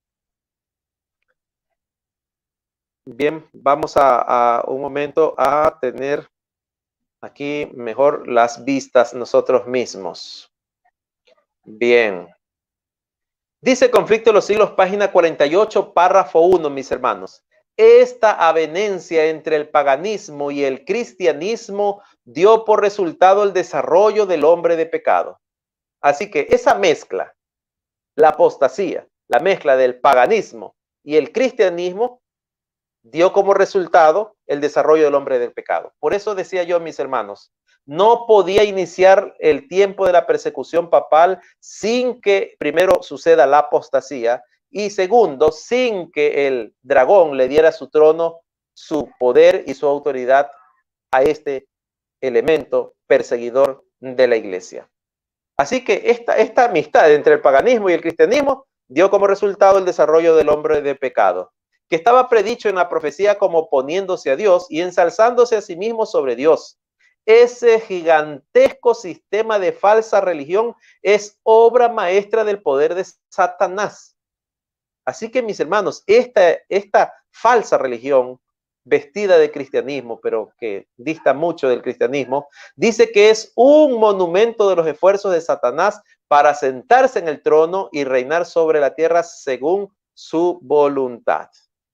Bien, vamos a, a un momento a tener aquí mejor las vistas nosotros mismos. Bien. Dice Conflicto de los Siglos, página cuarenta y ocho, párrafo uno, mis hermanos. Esta avenencia entre el paganismo y el cristianismo dio por resultado el desarrollo del hombre de pecado. Así que esa mezcla, la apostasía, la mezcla del paganismo y el cristianismo, dio como resultado el desarrollo del hombre del pecado. Por eso decía yo, mis hermanos, no podía iniciar el tiempo de la persecución papal sin que primero suceda la apostasía y segundo, sin que el dragón le diera su trono, su poder y su autoridad a este elemento perseguidor de la iglesia. Así que esta, esta amistad entre el paganismo y el cristianismo dio como resultado el desarrollo del hombre de pecado, que estaba predicho en la profecía como poniéndose a Dios y ensalzándose a sí mismo sobre Dios. Ese gigantesco sistema de falsa religión es obra maestra del poder de Satanás. Así que, mis hermanos, esta, esta falsa religión vestida de cristianismo, pero que dista mucho del cristianismo, dice que es un monumento de los esfuerzos de Satanás para sentarse en el trono y reinar sobre la tierra según su voluntad.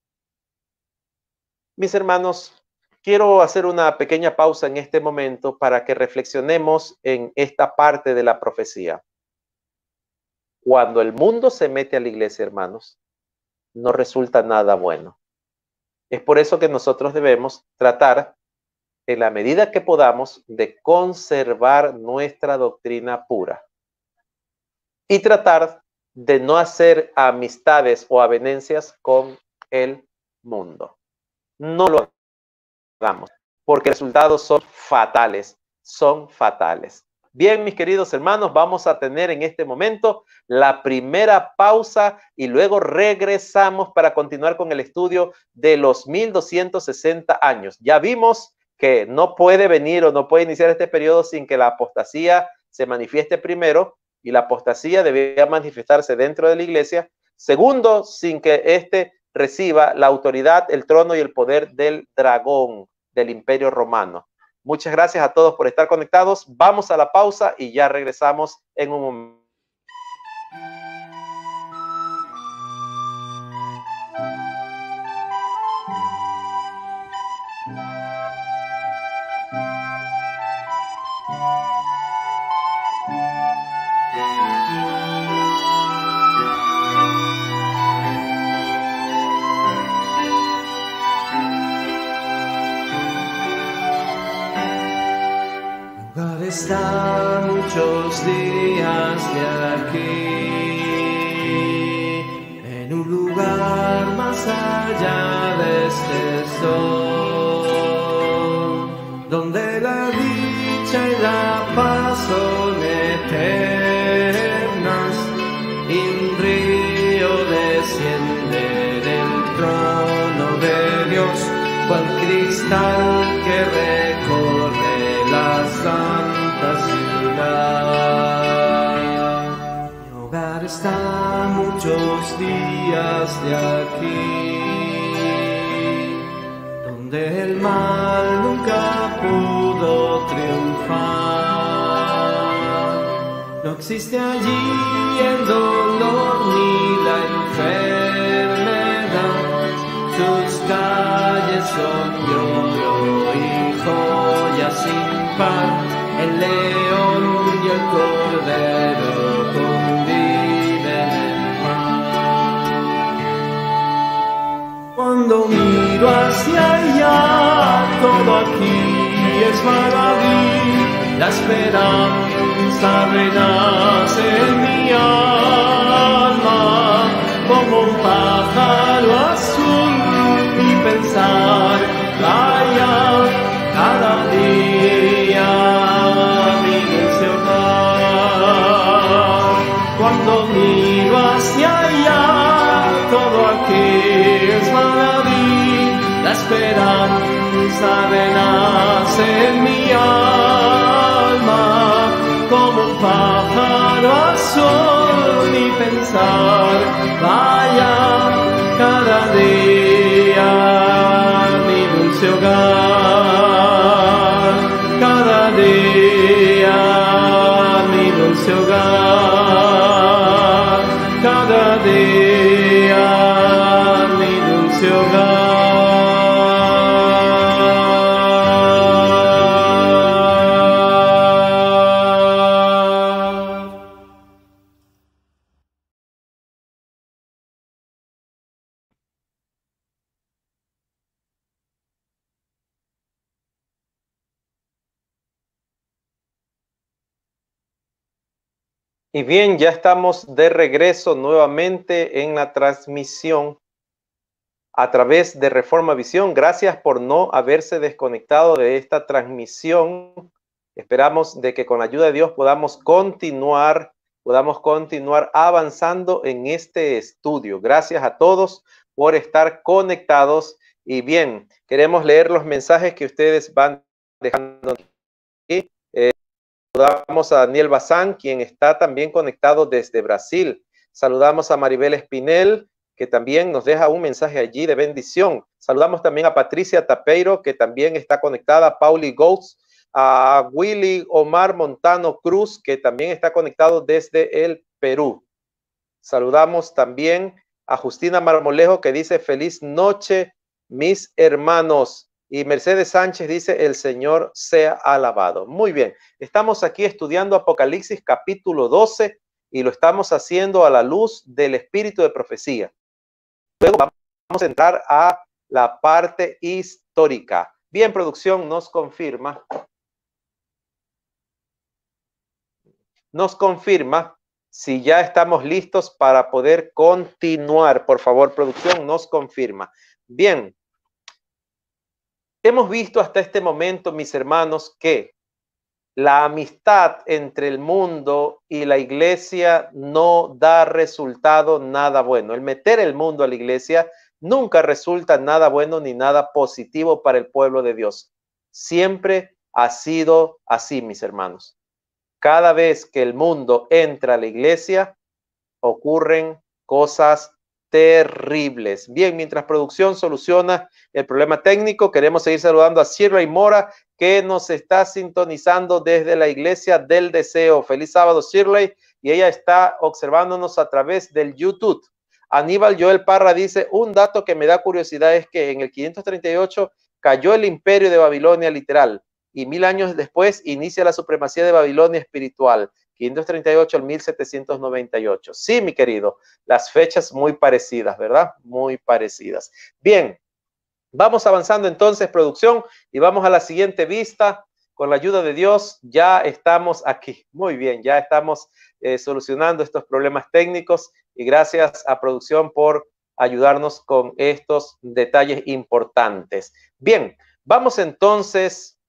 Mis hermanos, quiero hacer una pequeña pausa en este momento para que reflexionemos en esta parte de la profecía. Cuando el mundo se mete a la iglesia, hermanos, no resulta nada bueno. Es por eso que nosotros debemos tratar, en la medida que podamos, de conservar nuestra doctrina pura y tratar de no hacer amistades o avenencias con el mundo. No lo hagamos, porque los resultados son fatales, son fatales. Bien, mis queridos hermanos, vamos a tener en este momento la primera pausa y luego regresamos para continuar con el estudio de los mil doscientos sesenta años. Ya vimos que no puede venir o no puede iniciar este periodo sin que la apostasía se manifieste primero, y la apostasía debía manifestarse dentro de la iglesia. Segundo, sin que éste reciba la autoridad, el trono y el poder del dragón, del imperio romano. Muchas gracias a todos por estar conectados. Vamos a la pausa y ya regresamos en un momento. Está muchos días de aquí, en un lugar más allá de este sol, donde la dicha y la paz son eternas, y un río desciende del trono de Dios, cual cristal que recorre la santa ciudad. Mi hogar está a muchos días de aquí, donde el mal nunca pudo triunfar. No existe allí el dolor ni la enfermedad. Sus calles son de oro y joyas sin par. El león y el cordero conviven en paz. Cuando miro hacia allá, todo aquí es baladí. La esperanza renace en mi alma, como un pájaro azul, y pensar vaya cada día mi dulce hogar. Cuando miro hacia allá, todo aquí es baladí. La esperanza renace en mi alma, pensar, vaya cada día mi dulce hogar, cada día mi dulce hogar, cada día mi dulce hogar. Y bien, ya estamos de regreso nuevamente en la transmisión a través de Reforma Visión. Gracias por no haberse desconectado de esta transmisión. Esperamos de que con la ayuda de Dios podamos continuar, podamos continuar avanzando en este estudio. Gracias a todos por estar conectados. Y bien, queremos leer los mensajes que ustedes van dejando aquí. Eh, Saludamos a Daniel Bazán, quien está también conectado desde Brasil. Saludamos a Maribel Espinel, que también nos deja un mensaje allí de bendición. Saludamos también a Patricia Tapeiro, que también está conectada, a Pauli Goetz, a Willy Omar Montano Cruz, que también está conectado desde el Perú. Saludamos también a Justina Marmolejo, que dice feliz noche, mis hermanos. Y Mercedes Sánchez dice, el Señor sea alabado. Muy bien, estamos aquí estudiando Apocalipsis capítulo doce y lo estamos haciendo a la luz del espíritu de profecía. Luego vamos a entrar a la parte histórica. Bien, producción nos confirma. Nos confirma si ya estamos listos para poder continuar. Por favor, producción, nos confirma. Bien. Hemos visto hasta este momento, mis hermanos, que la amistad entre el mundo y la iglesia no da resultado nada bueno. El meter el mundo a la iglesia nunca resulta nada bueno ni nada positivo para el pueblo de Dios. Siempre ha sido así, mis hermanos. Cada vez que el mundo entra a la iglesia, ocurren cosas terribles. Bien, mientras producción soluciona el problema técnico, queremos seguir saludando a Shirley Mora, que nos está sintonizando desde la Iglesia del Deseo. Feliz sábado, Shirley, y ella está observándonos a través del YouTube. Aníbal Joel Parra dice, un dato que me da curiosidad es que en el quinientos treinta y ocho cayó el imperio de Babilonia literal, y mil años después inicia la supremacía de Babilonia espiritual. quinientos treinta y ocho al mil setecientos noventa y ocho. Sí, mi querido, las fechas muy parecidas, ¿verdad? Muy parecidas. Bien, vamos avanzando entonces, producción, y vamos a la siguiente vista. Con la ayuda de Dios, ya estamos aquí. Muy bien, ya estamos eh, solucionando estos problemas técnicos y gracias a producción por ayudarnos con estos detalles importantes. Bien, vamos entonces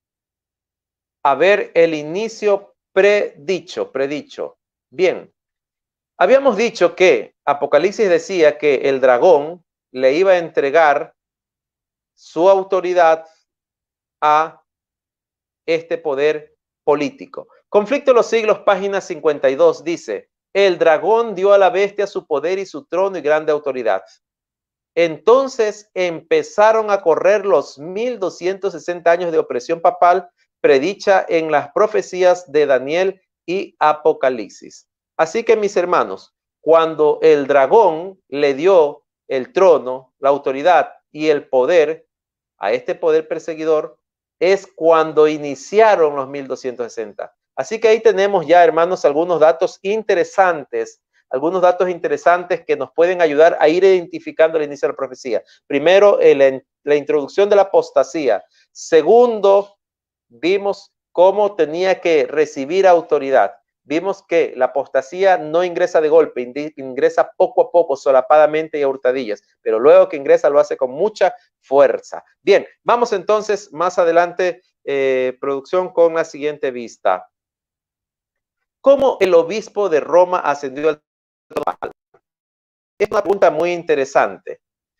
a ver el inicio Predicho, predicho. Bien, habíamos dicho que Apocalipsis decía que el dragón le iba a entregar su autoridad a este poder político. Conflicto de los siglos, página cincuenta y dos, dice, el dragón dio a la bestia su poder y su trono y grande autoridad. Entonces empezaron a correr los mil doscientos sesenta años de opresión papal predicha en las profecías de Daniel y Apocalipsis. Así que, mis hermanos, cuando el dragón le dio el trono, la autoridad y el poder a este poder perseguidor, es cuando iniciaron los mil doscientos sesenta. Así que ahí tenemos ya, hermanos, algunos datos interesantes, algunos datos interesantes que nos pueden ayudar a ir identificando el inicio de la profecía. Primero, el, la introducción de la apostasía. Segundo, vimos cómo tenía que recibir autoridad. Vimos que la apostasía no ingresa de golpe, ingresa poco a poco, solapadamente y a hurtadillas, pero luego que ingresa lo hace con mucha fuerza. Bien, vamos entonces más adelante, eh, producción, con la siguiente vista. ¿Cómo el obispo de Roma ascendió al trono? Es una pregunta muy interesante.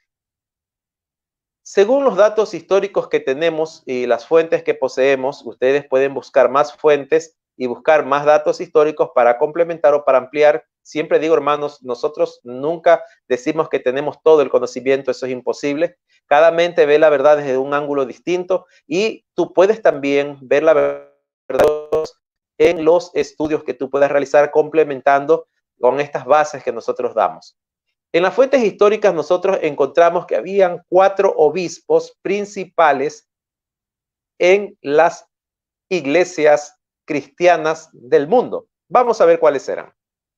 Según los datos históricos que tenemos y las fuentes que poseemos, ustedes pueden buscar más fuentes y buscar más datos históricos para complementar o para ampliar Siempre digo, hermanos, nosotros nunca decimos que tenemos todo el conocimiento, eso es imposible. Cada mente ve la verdad desde un ángulo distinto y tú puedes también ver la verdad en los estudios que tú puedas realizar complementando con estas bases que nosotros damos. En las fuentes históricas nosotros encontramos que habían cuatro obispos principales en las iglesias cristianas del mundo. Vamos a ver cuáles eran.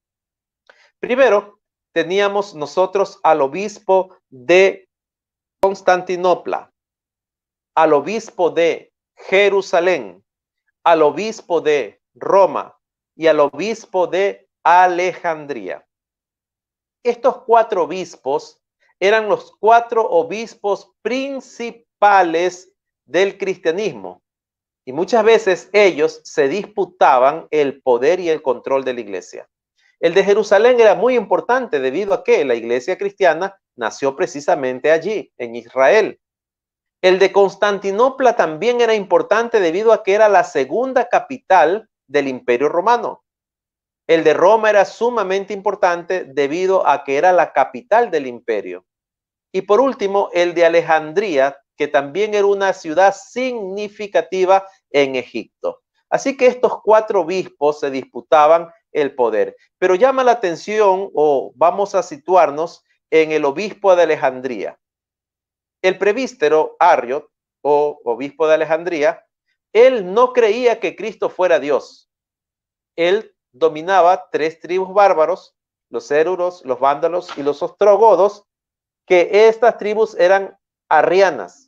Primero, teníamos nosotros al obispo de Constantinopla, al obispo de Jerusalén, al obispo de Roma y al obispo de Alejandría. Estos cuatro obispos eran los cuatro obispos principales del cristianismo y muchas veces ellos se disputaban el poder y el control de la iglesia. El de Jerusalén era muy importante debido a que la iglesia cristiana nació precisamente allí, en Israel. El de Constantinopla también era importante debido a que era la segunda capital del Imperio Romano. El de Roma era sumamente importante debido a que era la capital del imperio. Y por último, el de Alejandría, que también era una ciudad significativa en Egipto. Así que estos cuatro obispos se disputaban el poder. Pero llama la atención, o vamos a situarnos en el obispo de Alejandría. El presbítero Arrio, o obispo de Alejandría, él no creía que Cristo fuera Dios. Él dominaba tres tribus bárbaros, los éruros, los vándalos y los ostrogodos, que estas tribus eran arrianas.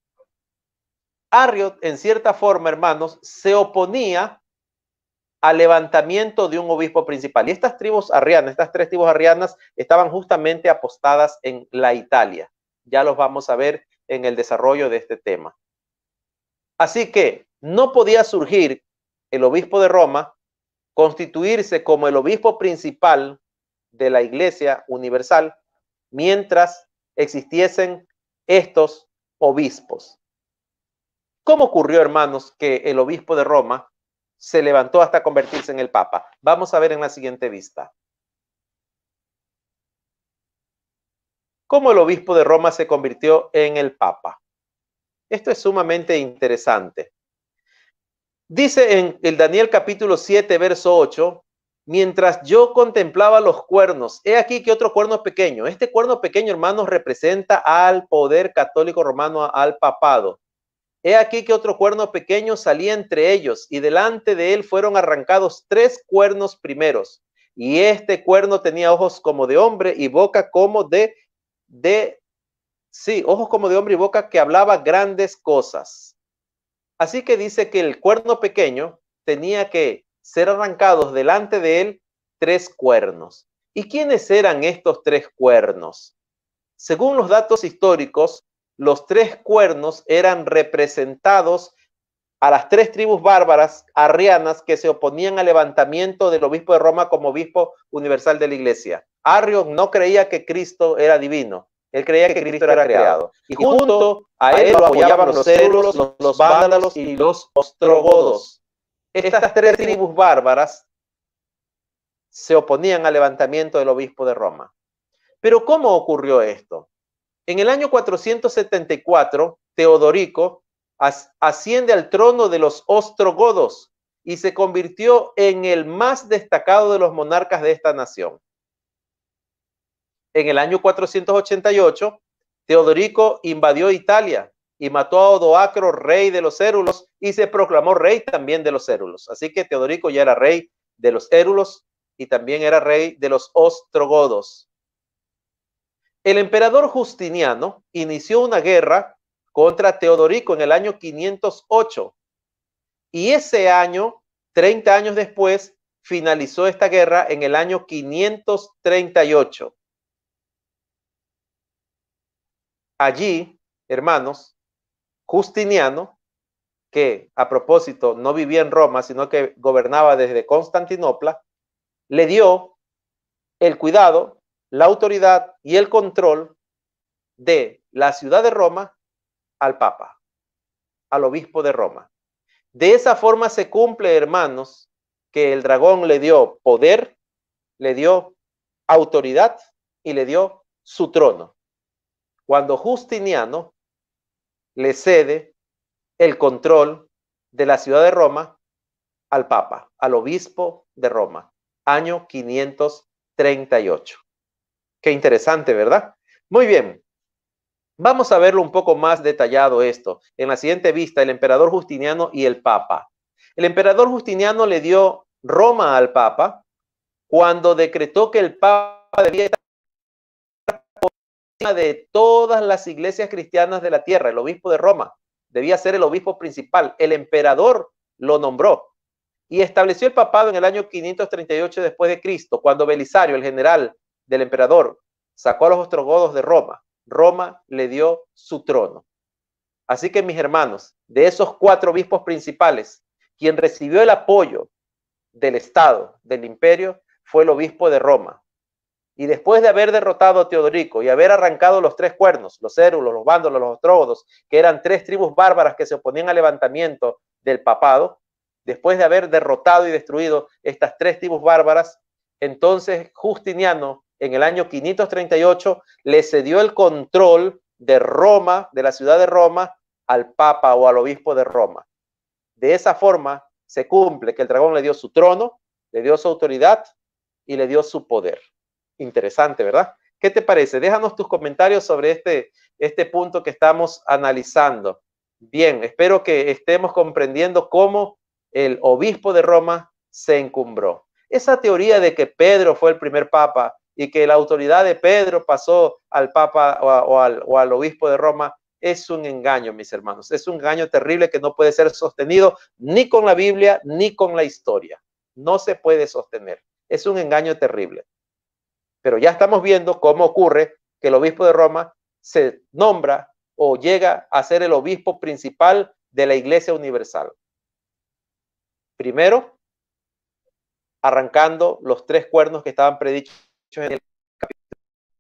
Arrio, en cierta forma, hermanos, se oponía al levantamiento de un obispo principal. Y estas tribus arrianas, estas tres tribus arrianas, estaban justamente apostadas en la Italia. Ya los vamos a ver en el desarrollo de este tema. Así que no podía surgir el obispo de Roma, constituirse como el obispo principal de la Iglesia Universal, mientras existiesen estos obispos. ¿Cómo ocurrió, hermanos, que el obispo de Roma se levantó hasta convertirse en el Papa? Vamos a ver en la siguiente vista. ¿Cómo el obispo de Roma se convirtió en el Papa? Esto es sumamente interesante. Dice en el Daniel capítulo siete, verso ocho, mientras yo contemplaba los cuernos, he aquí que otro cuerno pequeño. Este cuerno pequeño, hermanos, representa al poder católico romano, al papado. He aquí que otro cuerno pequeño salía entre ellos, y delante de él fueron arrancados tres cuernos primeros. Y este cuerno tenía ojos como de hombre y boca como de, de, sí, ojos como de hombre y boca que hablaba grandes cosas. Así que dice que el cuerno pequeño tenía que ser arrancados delante de él tres cuernos. ¿Y quiénes eran estos tres cuernos? Según los datos históricos, los tres cuernos eran representados a las tres tribus bárbaras arrianas que se oponían al levantamiento del obispo de Roma como obispo universal de la iglesia. Arrio no creía que Cristo era divino. Él creía que Cristo era creado. Y junto a él lo apoyaban los érulos, los, los vándalos y los ostrogodos. Estas tres tribus bárbaras se oponían al levantamiento del obispo de Roma. Pero ¿cómo ocurrió esto? En el año cuatrocientos setenta y cuatro, Teodorico asciende al trono de los ostrogodos y se convirtió en el más destacado de los monarcas de esta nación. En el año cuatrocientos ochenta y ocho, Teodorico invadió Italia y mató a Odoacro, rey de los érulos, y se proclamó rey también de los érulos. Así que Teodorico ya era rey de los érulos y también era rey de los ostrogodos. El emperador Justiniano inició una guerra contra Teodorico en el año quinientos ocho. Y ese año, treinta años después, finalizó esta guerra en el año quinientos treinta y ocho. Allí, hermanos, Justiniano, que a propósito no vivía en Roma, sino que gobernaba desde Constantinopla, le dio el cuidado, la autoridad y el control de la ciudad de Roma al Papa, al obispo de Roma. De esa forma se cumple, hermanos, que el dragón le dio poder, le dio autoridad y le dio su trono. Cuando Justiniano le cede el control de la ciudad de Roma al Papa, al obispo de Roma, año quinientos treinta y ocho. Qué interesante, ¿verdad? Muy bien. Vamos a verlo un poco más detallado esto. En la siguiente vista, el emperador Justiniano y el Papa. El emperador Justiniano le dio Roma al Papa cuando decretó que el Papa debía estar por encima de todas las iglesias cristianas de la tierra. El obispo de Roma debía ser el obispo principal. El emperador lo nombró y estableció el papado en el año quinientos treinta y ocho después de Cristo, cuando Belisario, el general del emperador, sacó a los ostrogodos de Roma. Roma le dio su trono. Así que, mis hermanos, de esos cuatro obispos principales, quien recibió el apoyo del Estado, del imperio, fue el obispo de Roma. Y después de haber derrotado a Teodorico y haber arrancado los tres cuernos, los cérulos, los vándalos, los ostrógodos, que eran tres tribus bárbaras que se oponían al levantamiento del papado, después de haber derrotado y destruido estas tres tribus bárbaras, entonces Justiniano, en el año quinientos treinta y ocho, le cedió el control de Roma, de la ciudad de Roma, al Papa o al obispo de Roma. De esa forma se cumple que el dragón le dio su trono, le dio su autoridad y le dio su poder. Interesante, ¿verdad? ¿Qué te parece? Déjanos tus comentarios sobre este, este punto que estamos analizando. Bien, espero que estemos comprendiendo cómo el obispo de Roma se encumbró. Esa teoría de que Pedro fue el primer papa y que la autoridad de Pedro pasó al papa o, a, o, al, o al obispo de Roma es un engaño, mis hermanos. Es un engaño terrible que no puede ser sostenido ni con la Biblia ni con la historia. No se puede sostener. Es un engaño terrible. Pero ya estamos viendo cómo ocurre que el obispo de Roma se nombra o llega a ser el obispo principal de la Iglesia Universal. Primero, arrancando los tres cuernos que estaban predichos en el capítulo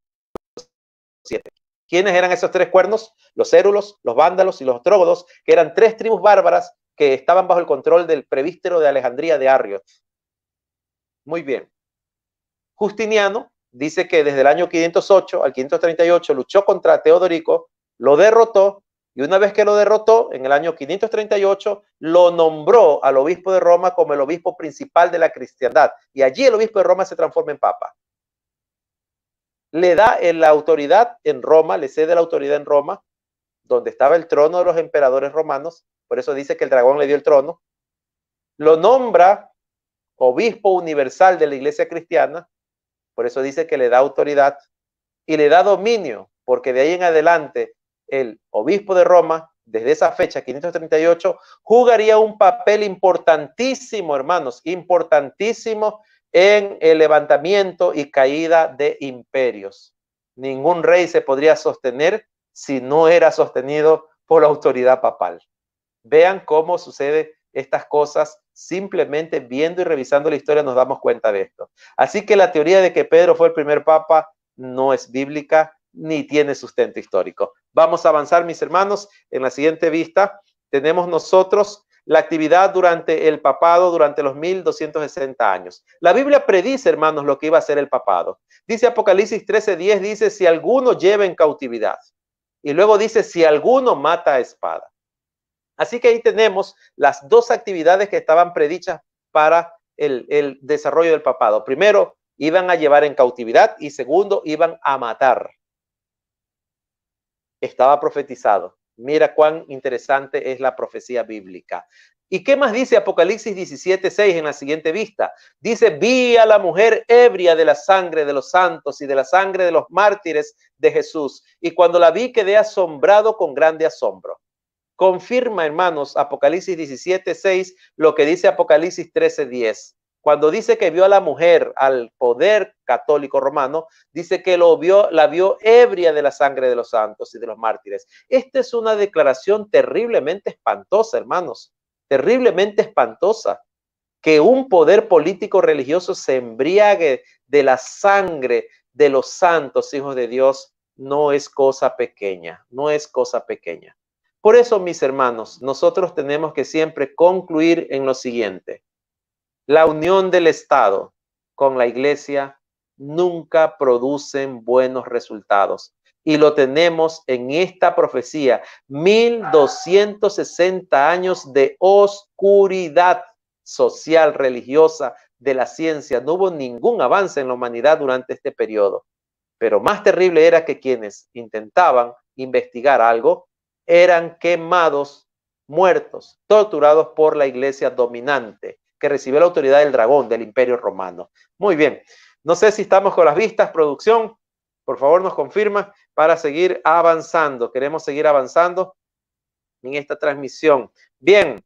siete. ¿Quiénes eran esos tres cuernos? Los cérulos, los vándalos y los ostrógodos, que eran tres tribus bárbaras que estaban bajo el control del presbítero de Alejandría de Arrio. Muy bien. Justiniano dice que desde el año quinientos ocho al quinientos treinta y ocho luchó contra Teodorico, lo derrotó, y una vez que lo derrotó, en el año quinientos treinta y ocho, lo nombró al obispo de Roma como el obispo principal de la cristiandad. Y allí el obispo de Roma se transforma en papa. Le da la autoridad en Roma, le cede la autoridad en Roma, donde estaba el trono de los emperadores romanos. Por eso dice que el dragón le dio el trono. Lo nombra obispo universal de la iglesia cristiana. Por eso dice que le da autoridad y le da dominio, porque de ahí en adelante el obispo de Roma, desde esa fecha, quinientos treinta y ocho, jugaría un papel importantísimo, hermanos, importantísimo en el levantamiento y caída de imperios. Ningún rey se podría sostener si no era sostenido por la autoridad papal. Vean cómo sucede estas cosas. Simplemente viendo y revisando la historia nos damos cuenta de esto. Así que la teoría de que Pedro fue el primer papa no es bíblica ni tiene sustento histórico. Vamos a avanzar, mis hermanos. En la siguiente vista tenemos nosotros la actividad durante el papado durante los mil doscientos sesenta años. La Biblia predice, hermanos, lo que iba a ser el papado. Dice Apocalipsis trece diez, dice si alguno lleva en cautividad. Y luego dice si alguno mata a espada. Así que ahí tenemos las dos actividades que estaban predichas para el, el desarrollo del papado. Primero, iban a llevar en cautividad y segundo, iban a matar. Estaba profetizado. Mira cuán interesante es la profecía bíblica. ¿Y qué más dice Apocalipsis diecisiete seis en la siguiente vista? Dice, vi a la mujer ebria de la sangre de los santos y de la sangre de los mártires de Jesús. Y cuando la vi quedé asombrado con grande asombro. Confirma, hermanos, Apocalipsis diecisiete seis, lo que dice Apocalipsis trece diez. Cuando dice que vio a la mujer, al poder católico romano, dice que lo vio, la vio ebria de la sangre de los santos y de los mártires. Esta es una declaración terriblemente espantosa, hermanos, terriblemente espantosa. Que un poder político religioso se embriague de la sangre de los santos hijos de Dios no es cosa pequeña, no es cosa pequeña. Por eso, mis hermanos, nosotros tenemos que siempre concluir en lo siguiente. La unión del Estado con la iglesia nunca producen buenos resultados. Y lo tenemos en esta profecía, mil doscientos sesenta años de oscuridad social, religiosa, de la ciencia. No hubo ningún avance en la humanidad durante este periodo. Pero más terrible era que quienes intentaban investigar algo eran quemados, muertos, torturados por la iglesia dominante, que recibió la autoridad del dragón del Imperio Romano. Muy bien. No sé si estamos con las vistas, producción. Por favor, nos confirma para seguir avanzando. Queremos seguir avanzando en esta transmisión. Bien.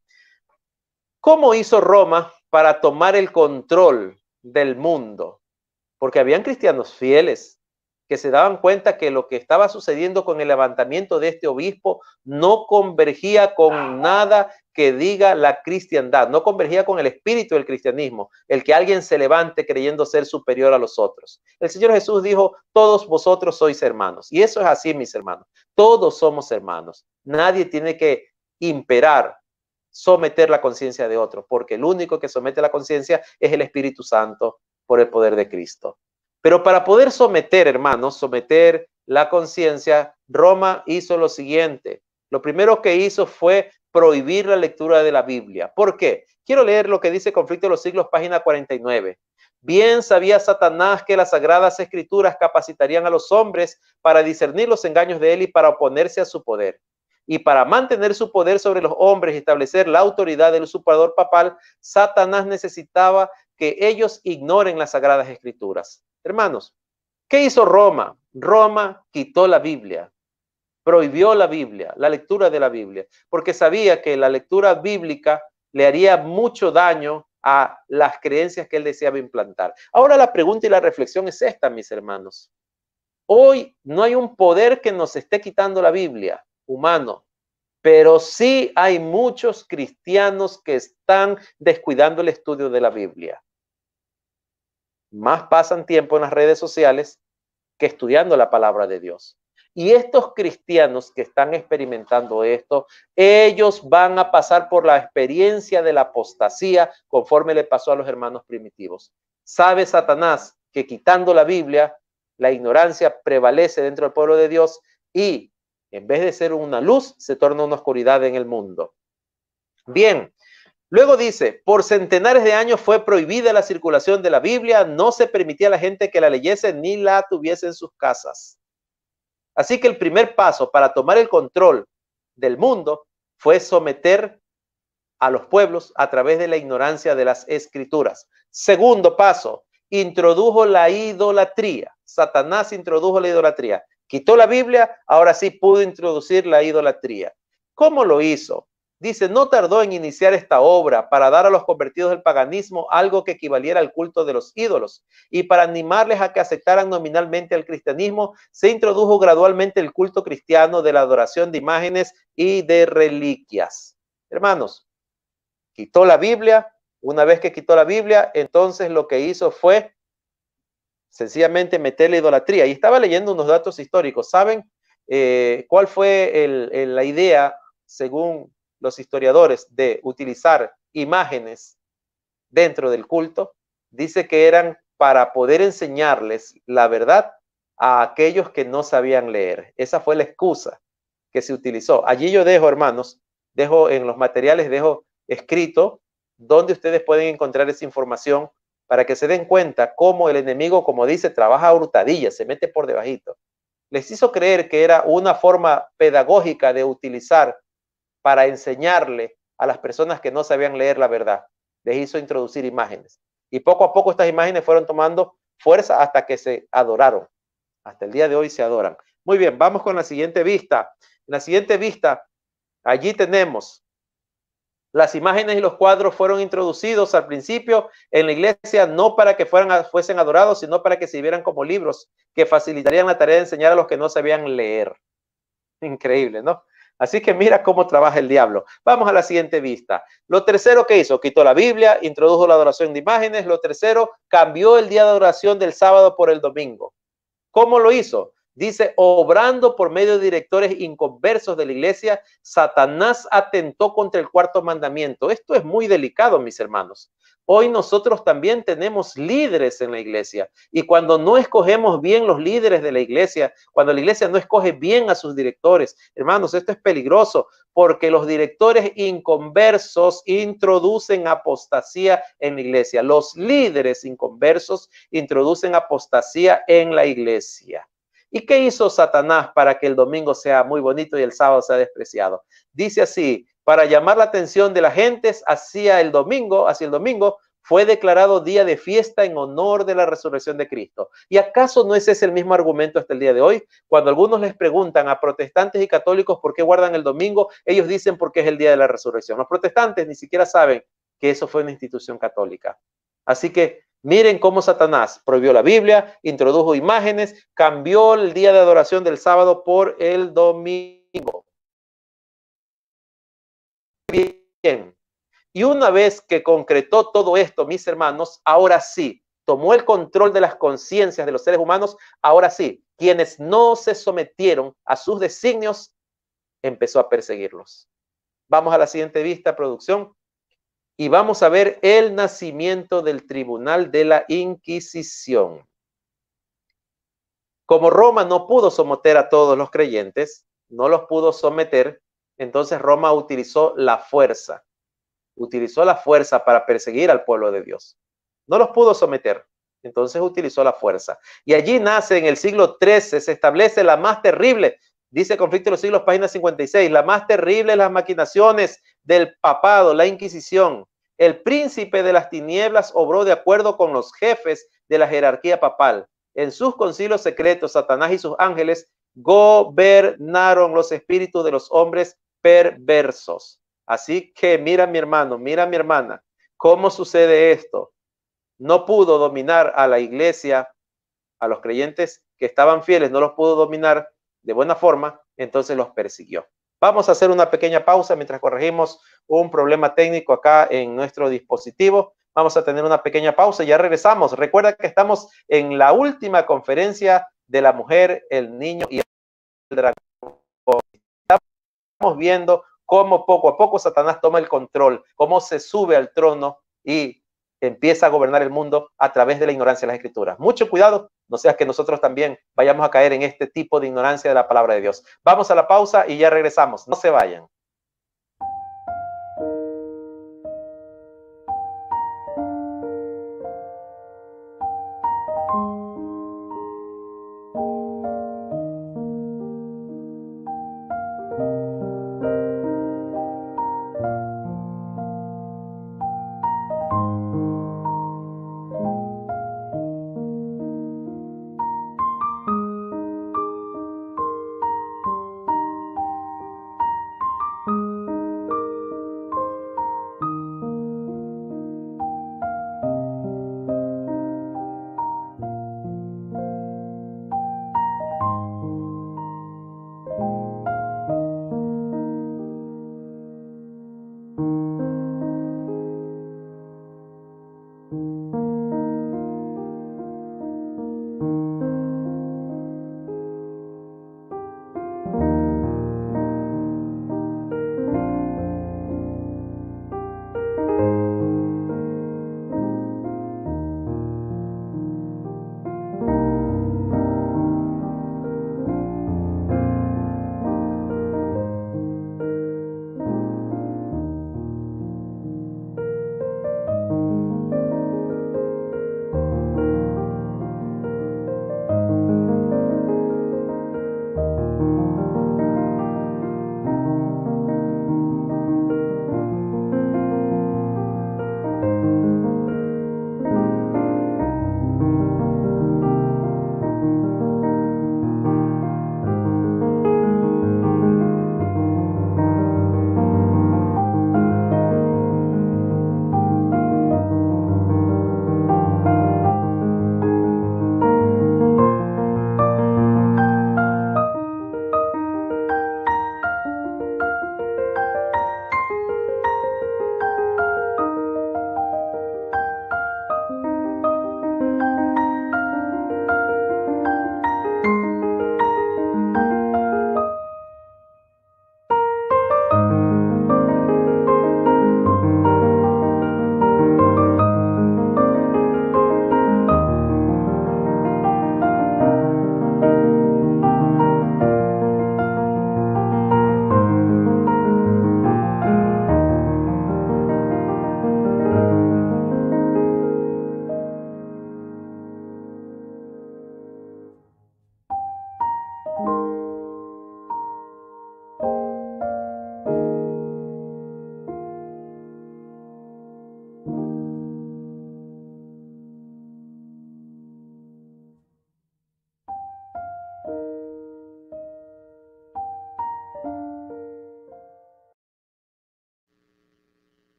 ¿Cómo hizo Roma para tomar el control del mundo? Porque habían cristianos fieles que se daban cuenta que lo que estaba sucediendo con el levantamiento de este obispo no convergía con nada que diga la cristiandad, no convergía con el espíritu del cristianismo, el que alguien se levante creyendo ser superior a los otros. El Señor Jesús dijo, todos vosotros sois hermanos. Y eso es así, mis hermanos. Todos somos hermanos. Nadie tiene que imperar, someter la conciencia de otro, porque el único que somete la conciencia es el Espíritu Santo por el poder de Cristo. Pero para poder someter, hermanos, someter la conciencia, Roma hizo lo siguiente. Lo primero que hizo fue prohibir la lectura de la Biblia. ¿Por qué? Quiero leer lo que dice Conflicto de los Siglos, página cuarenta y nueve. Bien sabía Satanás que las sagradas escrituras capacitarían a los hombres para discernir los engaños de él y para oponerse a su poder. Y para mantener su poder sobre los hombres y establecer la autoridad del usurpador papal, Satanás necesitaba que ellos ignoren las sagradas escrituras. Hermanos, ¿qué hizo Roma? Roma quitó la Biblia, prohibió la Biblia, la lectura de la Biblia, porque sabía que la lectura bíblica le haría mucho daño a las creencias que él deseaba implantar. Ahora la pregunta y la reflexión es esta, mis hermanos. Hoy no hay un poder que nos esté quitando la Biblia, humano, pero sí hay muchos cristianos que están descuidando el estudio de la Biblia. Más pasan tiempo en las redes sociales que estudiando la palabra de Dios. Y estos cristianos que están experimentando esto, ellos van a pasar por la experiencia de la apostasía conforme le pasó a los hermanos primitivos. Sabe Satanás que quitando la Biblia, la ignorancia prevalece dentro del pueblo de Dios y en vez de ser una luz, se torna una oscuridad en el mundo. Bien. Luego dice, por centenares de años fue prohibida la circulación de la Biblia, no se permitía a la gente que la leyese ni la tuviese en sus casas. Así que el primer paso para tomar el control del mundo fue someter a los pueblos a través de la ignorancia de las escrituras. Segundo paso, introdujo la idolatría. Satanás introdujo la idolatría. Quitó la Biblia, ahora sí pudo introducir la idolatría. ¿Cómo lo hizo? Dice, no tardó en iniciar esta obra para dar a los convertidos del paganismo algo que equivaliera al culto de los ídolos y para animarles a que aceptaran nominalmente al cristianismo, se introdujo gradualmente el culto cristiano de la adoración de imágenes y de reliquias. Hermanos, quitó la Biblia. Una vez que quitó la Biblia, entonces lo que hizo fue sencillamente meter la idolatría. Y estaba leyendo unos datos históricos. ¿Saben eh, cuál fue el, el, la idea, según los historiadores, de utilizar imágenes dentro del culto? Dice que eran para poder enseñarles la verdad a aquellos que no sabían leer. Esa fue la excusa que se utilizó. Allí yo dejo, hermanos, dejo en los materiales, dejo escrito donde ustedes pueden encontrar esa información para que se den cuenta cómo el enemigo, como dice, trabaja a hurtadillas, se mete por debajito. Les hizo creer que era una forma pedagógica de utilizar para enseñarle a las personas que no sabían leer la verdad. Les hizo introducir imágenes. Y poco a poco estas imágenes fueron tomando fuerza hasta que se adoraron. Hasta el día de hoy se adoran. Muy bien, vamos con la siguiente vista. En la siguiente vista, allí tenemos las imágenes y los cuadros fueron introducidos al principio en la iglesia no para que fueran, fuesen adorados, sino para que sirvieran como libros que facilitarían la tarea de enseñar a los que no sabían leer. Increíble, ¿no? Así que mira cómo trabaja el diablo. Vamos a la siguiente vista. Lo tercero que hizo, quitó la Biblia, introdujo la adoración de imágenes. Lo tercero, cambió el día de adoración del sábado por el domingo. ¿Cómo lo hizo? Dice, obrando por medio de directores inconversos de la iglesia, Satanás atentó contra el cuarto mandamiento. Esto es muy delicado, mis hermanos. Hoy nosotros también tenemos líderes en la iglesia, y cuando no escogemos bien los líderes de la iglesia, cuando la iglesia no escoge bien a sus directores, hermanos, esto es peligroso, porque los directores inconversos introducen apostasía en la iglesia. Los líderes inconversos introducen apostasía en la iglesia. ¿Y qué hizo Satanás para que el domingo sea muy bonito y el sábado sea despreciado? Dice así, para llamar la atención de las gentes hacia el domingo, hacia el domingo, fue declarado día de fiesta en honor de la resurrección de Cristo. ¿Y acaso no es ese el mismo argumento hasta el día de hoy? Cuando algunos les preguntan a protestantes y católicos por qué guardan el domingo, ellos dicen porque es el día de la resurrección. Los protestantes ni siquiera saben que eso fue una institución católica. Así que miren cómo Satanás prohibió la Biblia, introdujo imágenes, cambió el día de adoración del sábado por el domingo. Bien. Y una vez que concretó todo esto, mis hermanos, ahora sí, tomó el control de las conciencias de los seres humanos, ahora sí, quienes no se sometieron a sus designios, empezó a perseguirlos. Vamos a la siguiente vista, producción, y vamos a ver el nacimiento del Tribunal de la Inquisición. Como Roma no pudo someter a todos los creyentes, no los pudo someter, entonces Roma utilizó la fuerza. Utilizó la fuerza para perseguir al pueblo de Dios. No los pudo someter, entonces utilizó la fuerza. Y allí nace en el siglo trece, se establece la más terrible, dice Conflicto de los Siglos, página cincuenta y seis, la más terrible de las maquinaciones del papado, la Inquisición. El príncipe de las tinieblas obró de acuerdo con los jefes de la jerarquía papal. En sus concilios secretos, Satanás y sus ángeles gobernaron los espíritus de los hombres perversos. Así que mira mi hermano, mira mi hermana, ¿cómo sucede esto? No pudo dominar a la iglesia, a los creyentes que estaban fieles, no los pudo dominar de buena forma, entonces los persiguió. Vamos a hacer una pequeña pausa mientras corregimos un problema técnico acá en nuestro dispositivo. Vamos a tener una pequeña pausa y ya regresamos. Recuerda que estamos en la última conferencia de la mujer, el niño y el dragón. Estamos viendo cómo poco a poco Satanás toma el control, cómo se sube al trono y empieza a gobernar el mundo a través de la ignorancia de las Escrituras. Mucho cuidado, no sea que nosotros también vayamos a caer en este tipo de ignorancia de la palabra de Dios. Vamos a la pausa y ya regresamos. No se vayan.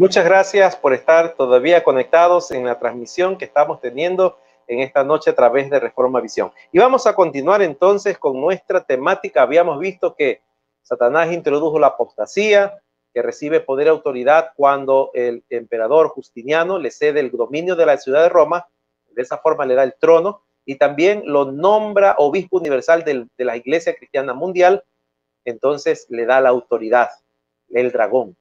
Muchas gracias por estar todavía conectados en la transmisión que estamos teniendo en esta noche a través de Reforma Visión. Y vamos a continuar entonces con nuestra temática. Habíamos visto que Satanás introdujo la apostasía, que recibe poder y autoridad cuando el emperador Justiniano le cede el dominio de la ciudad de Roma. De esa forma le da el trono y también lo nombra obispo universal del, de la Iglesia Cristiana Mundial. Entonces le da la autoridad, el dragón,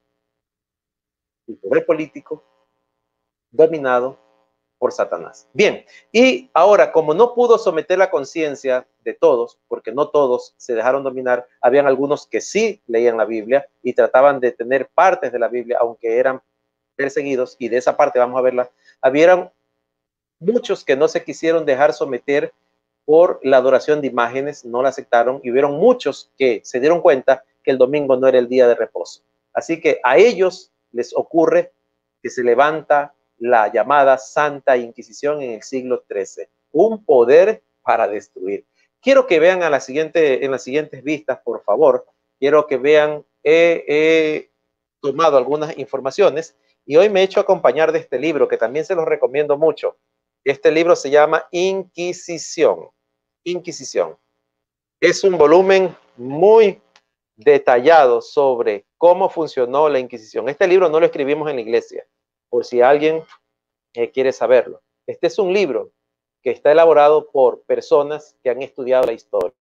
el poder político dominado por Satanás. Bien, y ahora, como no pudo someter la conciencia de todos, porque no todos se dejaron dominar, habían algunos que sí leían la Biblia y trataban de tener partes de la Biblia, aunque eran perseguidos, y de esa parte vamos a verla. Habían muchos que no se quisieron dejar someter por la adoración de imágenes, no la aceptaron, y hubieron muchos que se dieron cuenta que el domingo no era el día de reposo. Así que a ellos les ocurre que se levanta la llamada Santa Inquisición en el siglo trece, un poder para destruir. Quiero que vean a la siguiente, en las siguientes vistas, por favor. Quiero que vean, he, he tomado algunas informaciones y hoy me he hecho acompañar de este libro que también se los recomiendo mucho. Este libro se llama Inquisición. Inquisición. Es un volumen muy detallado sobre cómo funcionó la Inquisición. Este libro no lo escribimos en la iglesia, por si alguien eh, quiere saberlo. Este es un libro que está elaborado por personas que han estudiado la historia,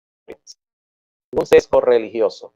un sesgo religioso.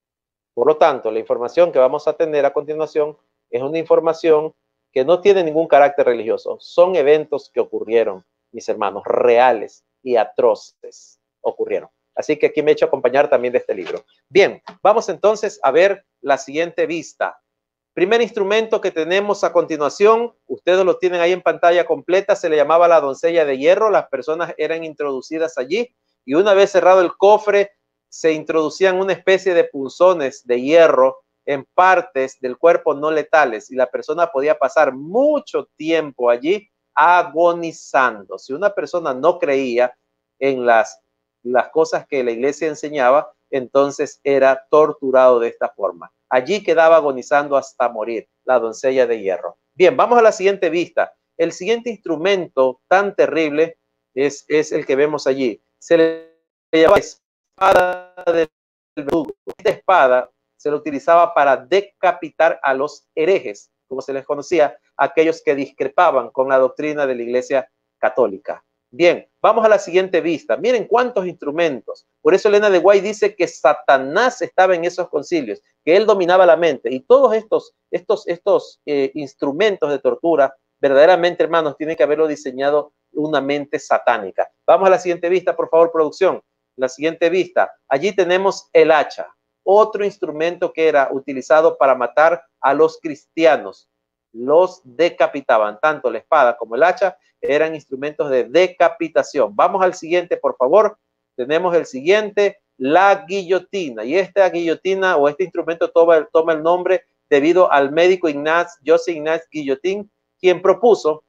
Por lo tanto, la información que vamos a tener a continuación es una información que no tiene ningún carácter religioso. Son eventos que ocurrieron, mis hermanos, reales y atroces ocurrieron. Así que aquí me he hecho acompañar también de este libro. Bien, vamos entonces a ver la siguiente vista. Primer instrumento que tenemos a continuación, ustedes lo tienen ahí en pantalla completa, se le llamaba la doncella de hierro. Las personas eran introducidas allí y una vez cerrado el cofre, se introducían una especie de punzones de hierro en partes del cuerpo no letales y la persona podía pasar mucho tiempo allí agonizando. Si una persona no creía en las, las cosas que la iglesia enseñaba, entonces era torturado de esta forma. Allí quedaba agonizando hasta morir, la doncella de hierro. Bien, vamos a la siguiente vista. El siguiente instrumento tan terrible es, es el que vemos allí. Se le llamaba espada del verdugo. Esta espada se la utilizaba para decapitar a los herejes, como se les conocía, aquellos que discrepaban con la doctrina de la Iglesia Católica. Bien, vamos a la siguiente vista. Miren cuántos instrumentos. Por eso Elena de White dice que Satanás estaba en esos concilios, que él dominaba la mente. Y todos estos, estos, estos eh, instrumentos de tortura, verdaderamente, hermanos, tienen que haberlo diseñado una mente satánica. Vamos a la siguiente vista, por favor, producción. La siguiente vista. Allí tenemos el hacha, otro instrumento que era utilizado para matar a los cristianos. Los decapitaban, tanto la espada como el hacha eran instrumentos de decapitación. Vamos al siguiente, por favor. Tenemos el siguiente, la guillotina. Y esta guillotina o este instrumento toma, toma el nombre debido al médico Ignaz, Joseph Ignaz Guillotin, quien propuso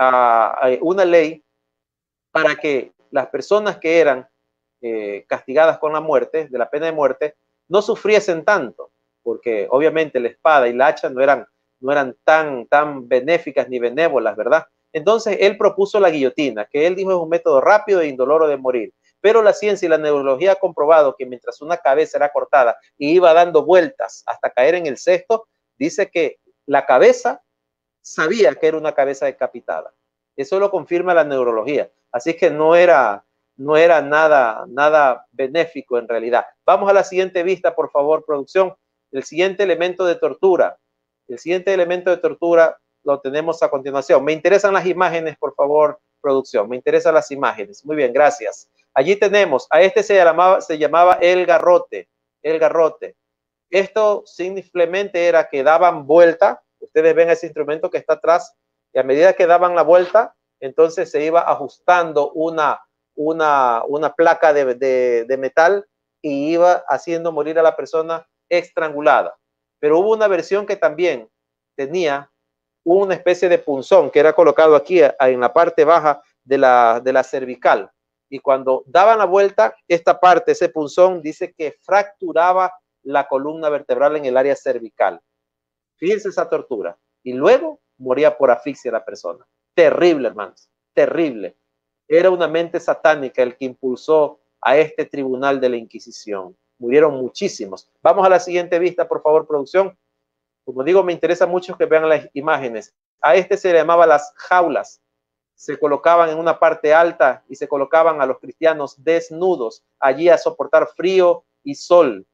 uh, una ley para que las personas que eran eh, castigadas con la muerte, de la pena de muerte, no sufriesen tanto, porque obviamente la espada y la hacha no eran, no eran tan, tan benéficas ni benévolas, ¿verdad? Entonces él propuso la guillotina, que él dijo es un método rápido e indoloro de morir. Pero la ciencia y la neurología ha comprobado que mientras una cabeza era cortada y iba dando vueltas hasta caer en el cesto, dice que la cabeza sabía que era una cabeza decapitada. Eso lo confirma la neurología. Así que no era, no era nada, nada benéfico en realidad. Vamos a la siguiente vista, por favor, producción. El siguiente elemento de tortura. El siguiente elemento de tortura lo tenemos a continuación. Me interesan las imágenes, por favor, producción. Me interesan las imágenes. Muy bien, gracias. Allí tenemos, a este se llamaba, se llamaba el garrote. El garrote. Esto simplemente era que daban vuelta. Ustedes ven ese instrumento que está atrás. Y a medida que daban la vuelta, entonces se iba ajustando una, una, una placa de, de, de metal y iba haciendo morir a la persona estrangulada. Pero hubo una versión que también tenía una especie de punzón que era colocado aquí en la parte baja de la, de la cervical. Y cuando daban la vuelta, esta parte, ese punzón, dice que fracturaba la columna vertebral en el área cervical. Fíjense esa tortura. y luego moría por asfixia la persona. Terrible, hermanos, terrible. Era una mente satánica el que impulsó a este tribunal de la Inquisición. Murieron muchísimos. Vamos a la siguiente vista, por favor, producción. Como digo, me interesa mucho que vean las imágenes. A este se le llamaba las jaulas. Se colocaban en una parte alta y se colocaban a los cristianos desnudos allí a soportar frío y sol.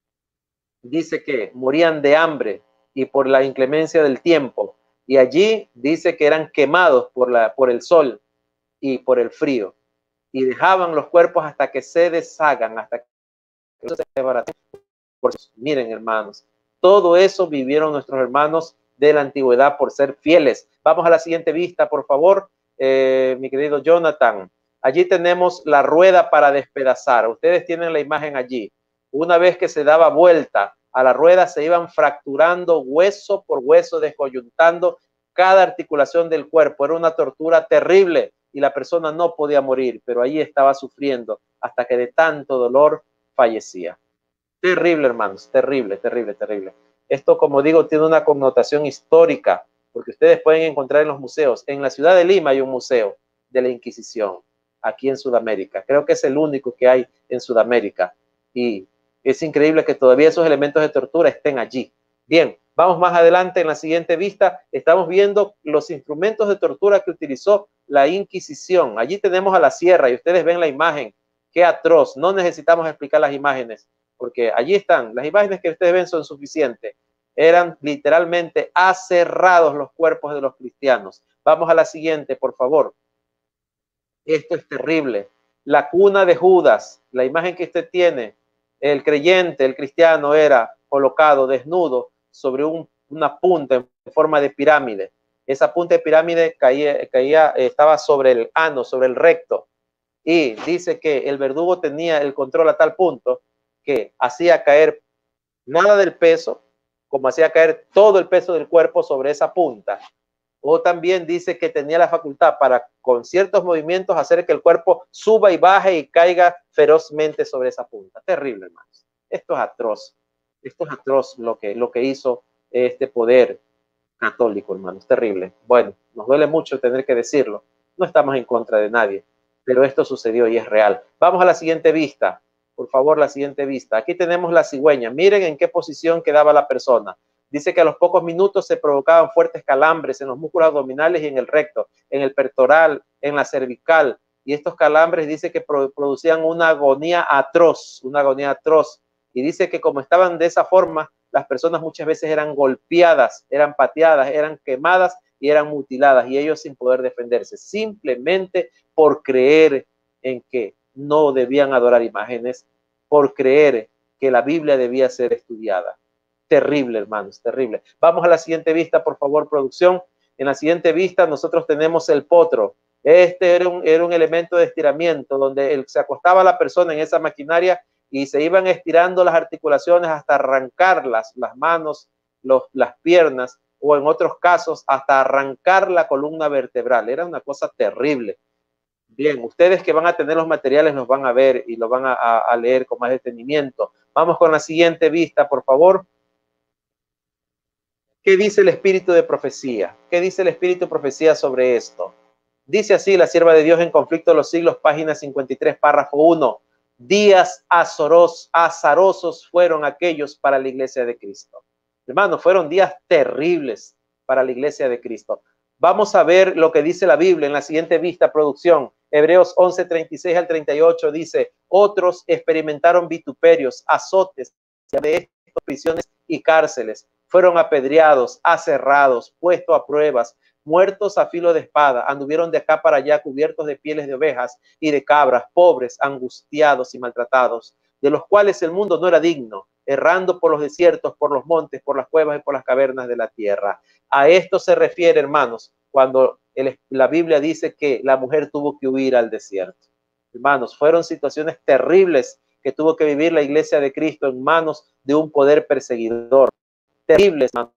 Dice que morían de hambre y por la inclemencia del tiempo. Y allí dice que eran quemados por, la, por el sol y por el frío. Y dejaban los cuerpos hasta que se deshagan, hasta que se desbaraten. Miren, hermanos, todo eso vivieron nuestros hermanos de la antigüedad por ser fieles. Vamos a la siguiente vista, por favor, eh, mi querido Jonathan. Allí tenemos la rueda para despedazar. Ustedes tienen la imagen allí. Una vez que se daba vuelta a la rueda, se iban fracturando hueso por hueso, descoyuntando cada articulación del cuerpo. Era una tortura terrible y la persona no podía morir, pero ahí estaba sufriendo hasta que de tanto dolor fallecía. Terrible, hermanos, terrible, terrible, terrible. Esto, como digo, tiene una connotación histórica, porque ustedes pueden encontrar en los museos. En la ciudad de Lima hay un museo de la Inquisición, aquí en Sudamérica. Creo que es el único que hay en Sudamérica. Y es increíble que todavía esos elementos de tortura estén allí. Bien, vamos más adelante en la siguiente vista. Estamos viendo los instrumentos de tortura que utilizó la Inquisición. Allí tenemos a la sierra y ustedes ven la imagen. Qué atroz. No necesitamos explicar las imágenes, porque allí están. Las imágenes que ustedes ven son suficientes. Eran literalmente aserrados los cuerpos de los cristianos. Vamos a la siguiente, por favor. Esto es terrible. La cuna de Judas, la imagen que usted tiene, el creyente, el cristiano, era colocado desnudo sobre un, una punta en forma de pirámide. Esa punta de pirámide caía, caía, estaba sobre el ano, sobre el recto. Y dice que el verdugo tenía el control a tal punto que hacía caer nada del peso, como hacía caer todo el peso del cuerpo sobre esa punta. O también dice que tenía la facultad para, con ciertos movimientos, hacer que el cuerpo suba y baje y caiga ferozmente sobre esa punta. Terrible, hermanos. Esto es atroz. Esto es atroz lo que, lo que hizo este poder católico, hermanos. Terrible. Bueno, nos duele mucho tener que decirlo. No estamos en contra de nadie, pero esto sucedió y es real. Vamos a la siguiente vista. Por favor, la siguiente vista. Aquí tenemos la cigüeña. Miren en qué posición quedaba la persona. Dice que a los pocos minutos se provocaban fuertes calambres en los músculos abdominales y en el recto, en el pectoral, en la cervical. Y estos calambres dice que producían una agonía atroz, una agonía atroz. Y dice que como estaban de esa forma, las personas muchas veces eran golpeadas, eran pateadas, eran quemadas y eran mutiladas. Y ellos sin poder defenderse, simplemente por creer en que no debían adorar imágenes, por creer que la Biblia debía ser estudiada. Terrible, hermanos, terrible. Vamos a la siguiente vista, por favor, producción. En la siguiente vista nosotros tenemos el potro. Este era un, era un elemento de estiramiento donde el, se acostaba la persona en esa maquinaria y se iban estirando las articulaciones hasta arrancarlas, las manos, los, las piernas, o en otros casos hasta arrancar la columna vertebral. Era una cosa terrible. Bien, ustedes que van a tener los materiales los van a ver y los van a, a, a leer con más detenimiento. Vamos con la siguiente vista, por favor. ¿Qué dice el espíritu de profecía? ¿Qué dice el espíritu de profecía sobre esto? Dice así la sierva de Dios en Conflicto de los Siglos, página cincuenta y tres, párrafo uno. Días azarosos, azarosos fueron aquellos para la iglesia de Cristo. Hermanos, fueron días terribles para la iglesia de Cristo. Vamos a ver lo que dice la Biblia en la siguiente vista, producción. Hebreos once, treinta y seis al treinta y ocho dice, otros experimentaron vituperios, azotes, de prisiones y cárceles. Fueron apedreados, aserrados, puestos a pruebas, muertos a filo de espada, anduvieron de acá para allá cubiertos de pieles de ovejas y de cabras, pobres, angustiados y maltratados, de los cuales el mundo no era digno, errando por los desiertos, por los montes, por las cuevas y por las cavernas de la tierra. A esto se refiere, hermanos, cuando el, la Biblia dice que la mujer tuvo que huir al desierto. Hermanos, fueron situaciones terribles que tuvo que vivir la iglesia de Cristo en manos de un poder perseguidor. Terribles, hermanos,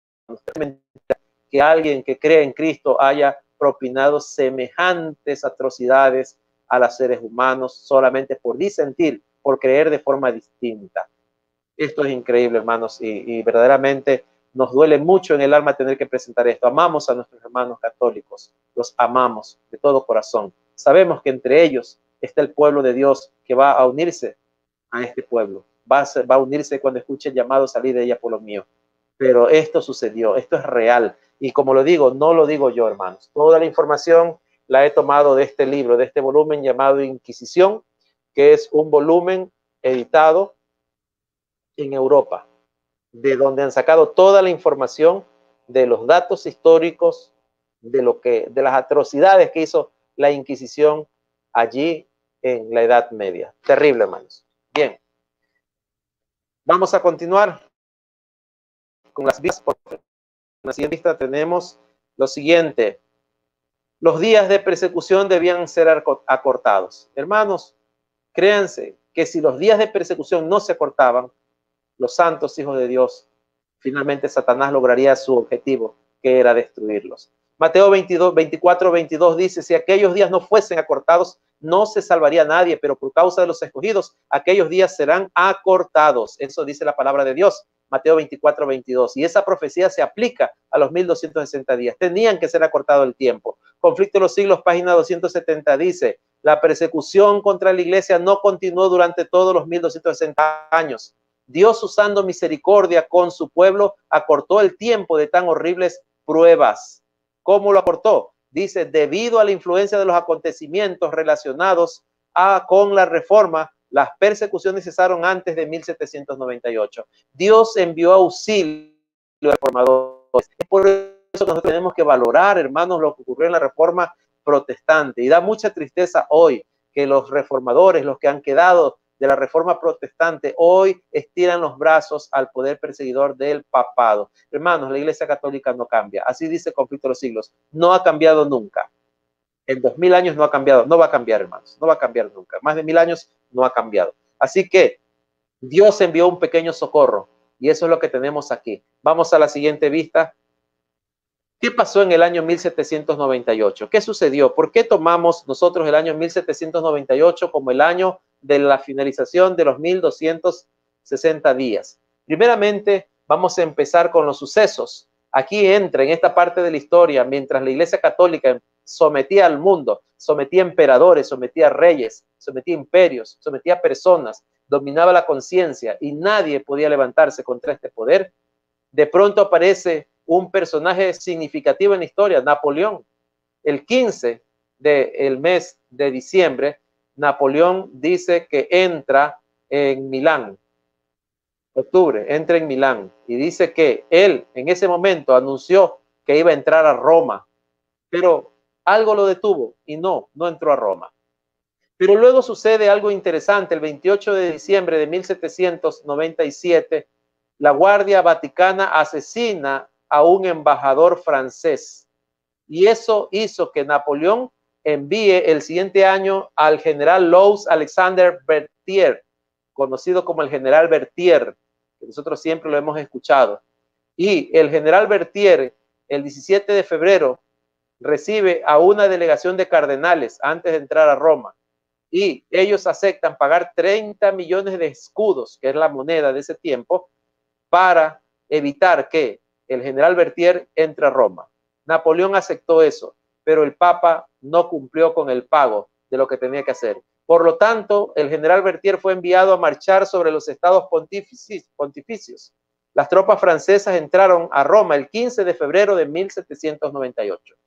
que alguien que cree en Cristo haya propinado semejantes atrocidades a los seres humanos solamente por disentir, por creer de forma distinta. Esto es increíble, hermanos, y, y verdaderamente nos duele mucho en el alma tener que presentar esto. Amamos a nuestros hermanos católicos, los amamos de todo corazón. Sabemos que entre ellos está el pueblo de Dios que va a unirse a este pueblo. Va a, ser, va a unirse cuando escuche el llamado salir de ella por lo mío. Pero esto sucedió, esto es real. Y como lo digo, no lo digo yo, hermanos. Toda la información la he tomado de este libro, de este volumen llamado Inquisición, que es un volumen editado en Europa, de donde han sacado toda la información de los datos históricos, de, lo que, de las atrocidades que hizo la Inquisición allí en la Edad Media. Terrible, hermanos. Bien. Vamos a continuar con las vistas. En la siguiente vista tenemos lo siguiente. Los días de persecución debían ser acortados. Hermanos, créanse que si los días de persecución no se acortaban, los santos hijos de Dios, finalmente Satanás lograría su objetivo, que era destruirlos. Mateo veintidós, veinticuatro, veintidós dice, si aquellos días no fuesen acortados, no se salvaría nadie, pero por causa de los escogidos, aquellos días serán acortados. Eso dice la palabra de Dios, Mateo veinticuatro, veintidós. Y esa profecía se aplica a los mil doscientos sesenta días. Tenían que ser acortado el tiempo. Conflicto de los siglos, página doscientos setenta, dice, la persecución contra la iglesia no continuó durante todos los mil doscientos sesenta años. Dios, usando misericordia con su pueblo, acortó el tiempo de tan horribles pruebas. ¿Cómo lo acortó? Dice, debido a la influencia de los acontecimientos relacionados a, con la reforma, las persecuciones cesaron antes de mil setecientos noventa y ocho. Dios envió auxilio a los reformadores. Es por eso que nosotros tenemos que valorar, hermanos, lo que ocurrió en la reforma protestante. Y da mucha tristeza hoy que los reformadores, los que han quedado de la reforma protestante, hoy estiran los brazos al poder perseguidor del papado. Hermanos, la Iglesia Católica no cambia. Así dice Conflicto de los Siglos. No ha cambiado nunca. En dos mil años no ha cambiado. No va a cambiar, hermanos. No va a cambiar nunca. Más de mil años no ha cambiado. Así que Dios envió un pequeño socorro. Y eso es lo que tenemos aquí. Vamos a la siguiente vista. ¿Qué pasó en el año mil setecientos noventa y ocho? ¿Qué sucedió? ¿Por qué tomamos nosotros el año mil setecientos noventa y ocho como el año de la finalización de los mil doscientos sesenta días? Primeramente, vamos a empezar con los sucesos. Aquí entra en esta parte de la historia, mientras la Iglesia Católica sometía al mundo, sometía emperadores, sometía reyes, sometía imperios, sometía personas, dominaba la conciencia y nadie podía levantarse contra este poder. De pronto aparece un personaje significativo en la historia, Napoleón. El quince del mes de diciembre, Napoleón dice que entra en Milán. Octubre, entra en Milán. Y dice que él en ese momento anunció que iba a entrar a Roma. Pero algo lo detuvo y no, no entró a Roma. Pero luego sucede algo interesante. El veintiocho de diciembre de mil setecientos noventa y siete, la Guardia Vaticana asesina a un embajador francés. Y eso hizo que Napoleón envíe el siguiente año al general Louis Alexander Berthier, conocido como el general Berthier, que nosotros siempre lo hemos escuchado. Y el general Berthier, el diecisiete de febrero, recibe a una delegación de cardenales antes de entrar a Roma. Y ellos aceptan pagar treinta millones de escudos, que es la moneda de ese tiempo, para evitar que el general Berthier entre a Roma. Napoleón aceptó eso, pero el Papa no cumplió con el pago de lo que tenía que hacer. Por lo tanto, el general Berthier fue enviado a marchar sobre los estados pontificios. Las tropas francesas entraron a Roma el quince de febrero de mil setecientos noventa y ocho.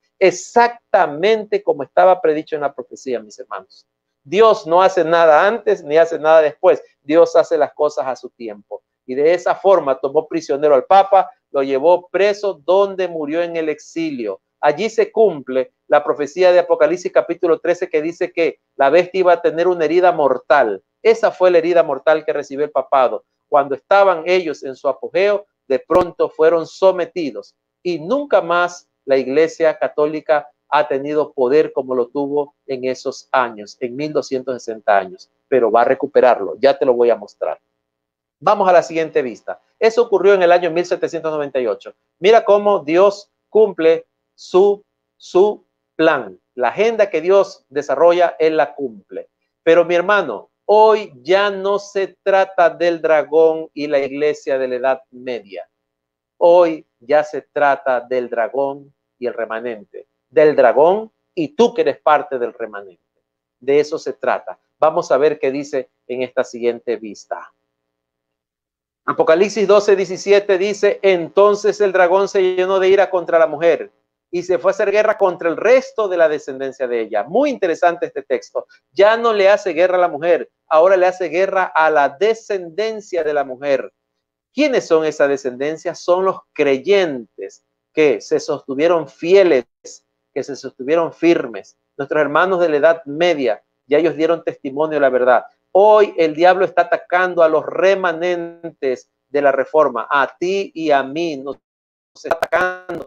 Exactamente como estaba predicho en la profecía, mis hermanos. Dios no hace nada antes ni hace nada después. Dios hace las cosas a su tiempo. Y de esa forma tomó prisionero al Papa, lo llevó preso donde murió en el exilio. Allí se cumple la profecía de Apocalipsis capítulo trece que dice que la bestia iba a tener una herida mortal. Esa fue la herida mortal que recibió el papado. Cuando estaban ellos en su apogeo, de pronto fueron sometidos. Y nunca más la Iglesia Católica ha tenido poder como lo tuvo en esos años, en mil doscientos sesenta años. Pero va a recuperarlo, ya te lo voy a mostrar. Vamos a la siguiente vista. Eso ocurrió en el año mil setecientos noventa y ocho. Mira cómo Dios cumple su, su plan. La agenda que Dios desarrolla, Él la cumple. Pero mi hermano, hoy ya no se trata del dragón y la iglesia de la Edad Media. Hoy ya se trata del dragón y el remanente, del dragón y tú que eres parte del remanente. De eso se trata. Vamos a ver qué dice en esta siguiente vista. Apocalipsis doce, diecisiete dice, entonces el dragón se llenó de ira contra la mujer y se fue a hacer guerra contra el resto de la descendencia de ella. Muy interesante este texto. Ya no le hace guerra a la mujer, ahora le hace guerra a la descendencia de la mujer. ¿Quiénes son esa descendencia? Son los creyentes que se sostuvieron fieles, que se sostuvieron firmes. Nuestros hermanos de la Edad Media, ya ellos dieron testimonio de la verdad. Hoy el diablo está atacando a los remanentes de la Reforma, a ti y a mí, nos está atacando.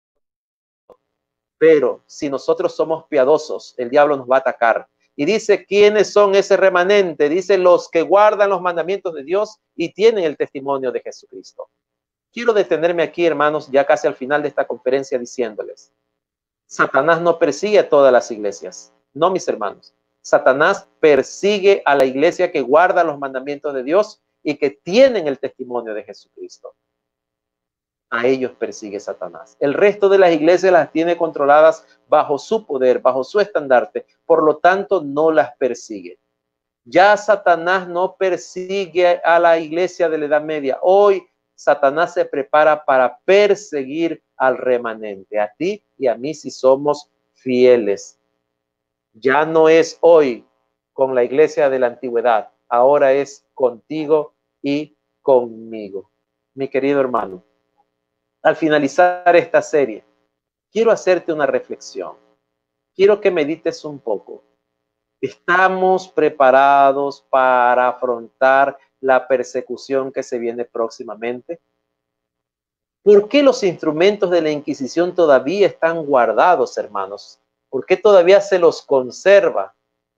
Pero si nosotros somos piadosos, el diablo nos va a atacar. Y dice, ¿quiénes son ese remanente? Dice, los que guardan los mandamientos de Dios y tienen el testimonio de Jesucristo. Quiero detenerme aquí, hermanos, ya casi al final de esta conferencia diciéndoles, Satanás no persigue a todas las iglesias. No, mis hermanos. Satanás persigue a la iglesia que guarda los mandamientos de Dios y que tienen el testimonio de Jesucristo. A ellos persigue Satanás. El resto de las iglesias las tiene controladas bajo su poder, bajo su estandarte. Por lo tanto, no las persigue. Ya Satanás no persigue a la iglesia de la Edad Media. Hoy Satanás se prepara para perseguir al remanente, a ti y a mí si somos fieles. Ya no es hoy con la iglesia de la antigüedad, ahora es contigo y conmigo. Mi querido hermano, al finalizar esta serie, quiero hacerte una reflexión. Quiero que medites un poco. ¿Estamos preparados para afrontar la persecución que se viene próximamente? ¿Por qué los instrumentos de la Inquisición todavía están guardados, hermanos? ¿Por qué todavía se los conserva?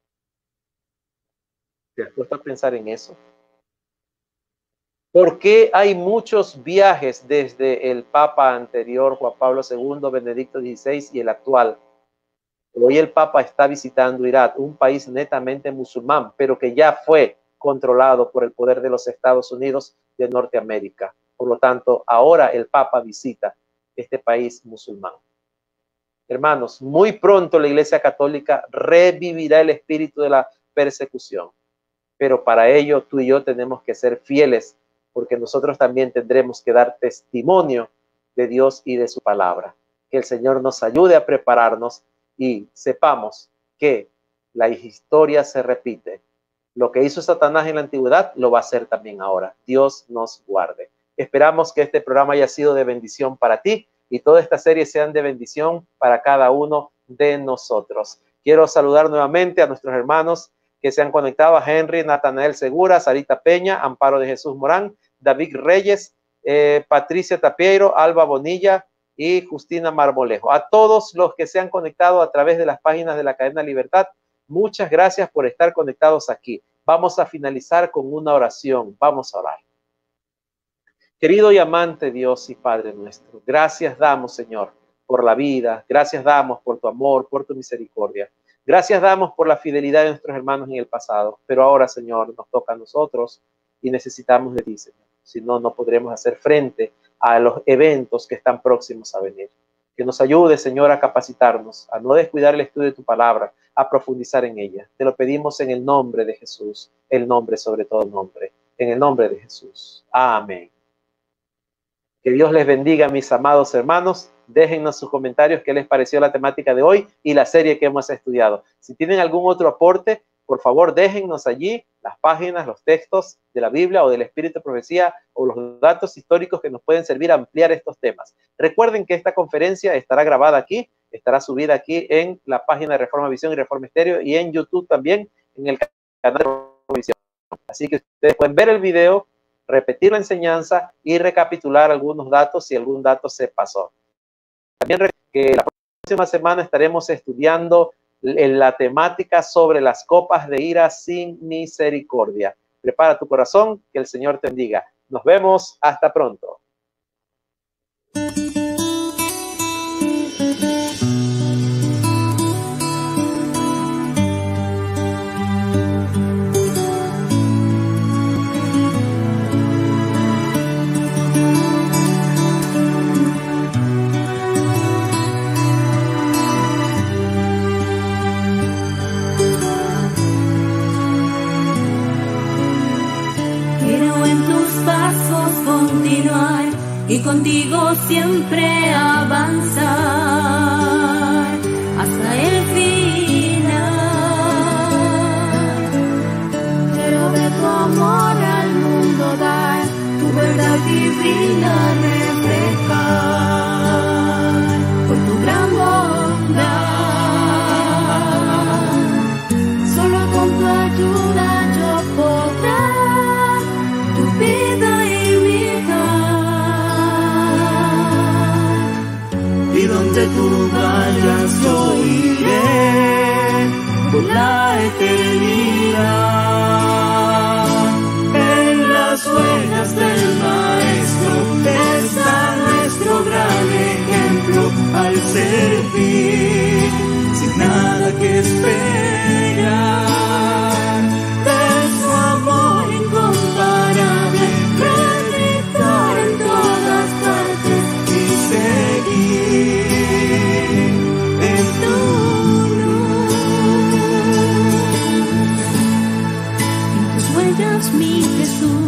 ¿Te has puesto a pensar en eso? ¿Por qué hay muchos viajes desde el Papa anterior, Juan Pablo segundo, Benedicto dieciséis y el actual? Hoy el Papa está visitando Irak, un país netamente musulmán, pero que ya fue controlado por el poder de los Estados Unidos de Norteamérica. Por lo tanto, ahora el Papa visita este país musulmán. Hermanos, muy pronto la Iglesia Católica revivirá el espíritu de la persecución. Pero para ello tú y yo tenemos que ser fieles, porque nosotros también tendremos que dar testimonio de Dios y de su palabra. Que el Señor nos ayude a prepararnos y sepamos que la historia se repite. Lo que hizo Satanás en la antigüedad lo va a hacer también ahora. Dios nos guarde. Esperamos que este programa haya sido de bendición para ti y toda esta serie sean de bendición para cada uno de nosotros. Quiero saludar nuevamente a nuestros hermanos que se han conectado, a Henry, Natanael Segura, Sarita Peña, Amparo de Jesús Morán, David Reyes, eh, Patricia Tapiero, Alba Bonilla y Justina Marmolejo. A todos los que se han conectado a través de las páginas de la Cadena Libertad, muchas gracias por estar conectados aquí. Vamos a finalizar con una oración. Vamos a orar. Querido y amante Dios y Padre nuestro, gracias damos, Señor, por la vida. Gracias damos por tu amor, por tu misericordia. Gracias damos por la fidelidad de nuestros hermanos en el pasado. Pero ahora, Señor, nos toca a nosotros y necesitamos de ti, Señor. Si no, no podremos hacer frente a los eventos que están próximos a venir. Que nos ayude, Señor, a capacitarnos, a no descuidar el estudio de tu palabra, a profundizar en ella. Te lo pedimos en el nombre de Jesús, el nombre sobre todo nombre. En el nombre de Jesús. Amén. Que Dios les bendiga, mis amados hermanos. Déjennos sus comentarios qué les pareció la temática de hoy y la serie que hemos estudiado. Si tienen algún otro aporte, por favor, déjennos allí las páginas, los textos de la Biblia o del Espíritu de Profecía o los datos históricos que nos pueden servir a ampliar estos temas. Recuerden que esta conferencia estará grabada aquí, estará subida aquí en la página de Reforma Visión y Reforma Estéreo y en YouTube también, en el canal de Reforma Visión. Así que ustedes pueden ver el video, repetir la enseñanza y recapitular algunos datos si algún dato se pasó. También que la próxima semana estaremos estudiando en la temática sobre las copas de ira sin misericordia. Prepara tu corazón, que el Señor te bendiga. Nos vemos, hasta pronto. y contigo siempre avanzar hasta el final. Quiero ver tu amor al mundo dar, tu verdad divina reflejar por tu gran bondad. Solo con tu ayuda yo podré tu vida imitar. Y donde tú vayas yo iré por la eternidad. En las huellas del Maestro está nuestro gran ejemplo al servir sin nada que esperar. De su amor incomparable predicar en todas partes y seguir en tu luz. En tus huellas, mi Jesús.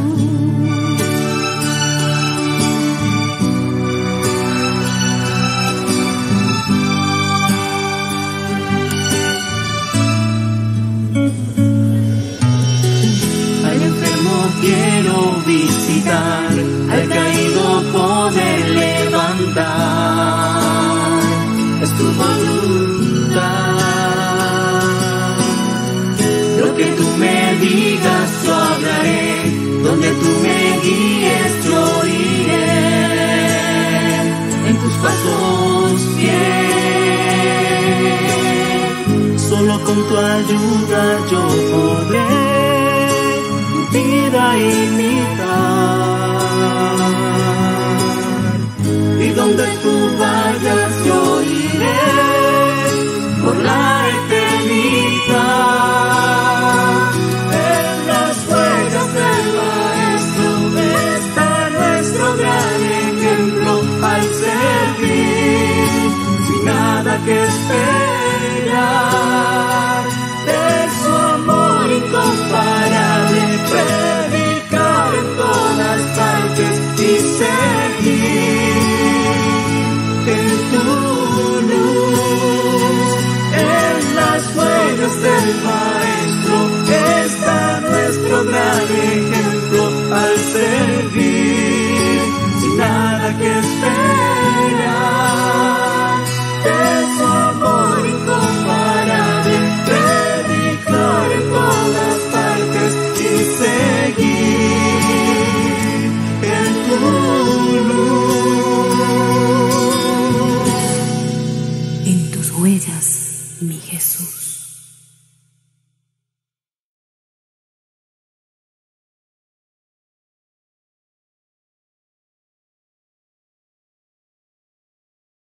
Quiero visitar, al caído poder levantar, es tu voluntad. Lo que tú me digas yo hablaré, donde tú me guíes yo iré, en tus pasos fiel. Solo con tu ayuda yo podré vida imitar. Y donde tú vayas yo iré por la eternidad. En las huellas del Maestro está nuestro gran ejemplo al servir sin nada que esperar. De su amor incomparable predicar en todas partes y seguir en tu luz. En las huellas del Maestro está nuestro gran ejemplo al servir sin nada que esperar. De su amor incomparable predicar en todas partes y seguir en tu luz. En tus huellas, mi Jesús.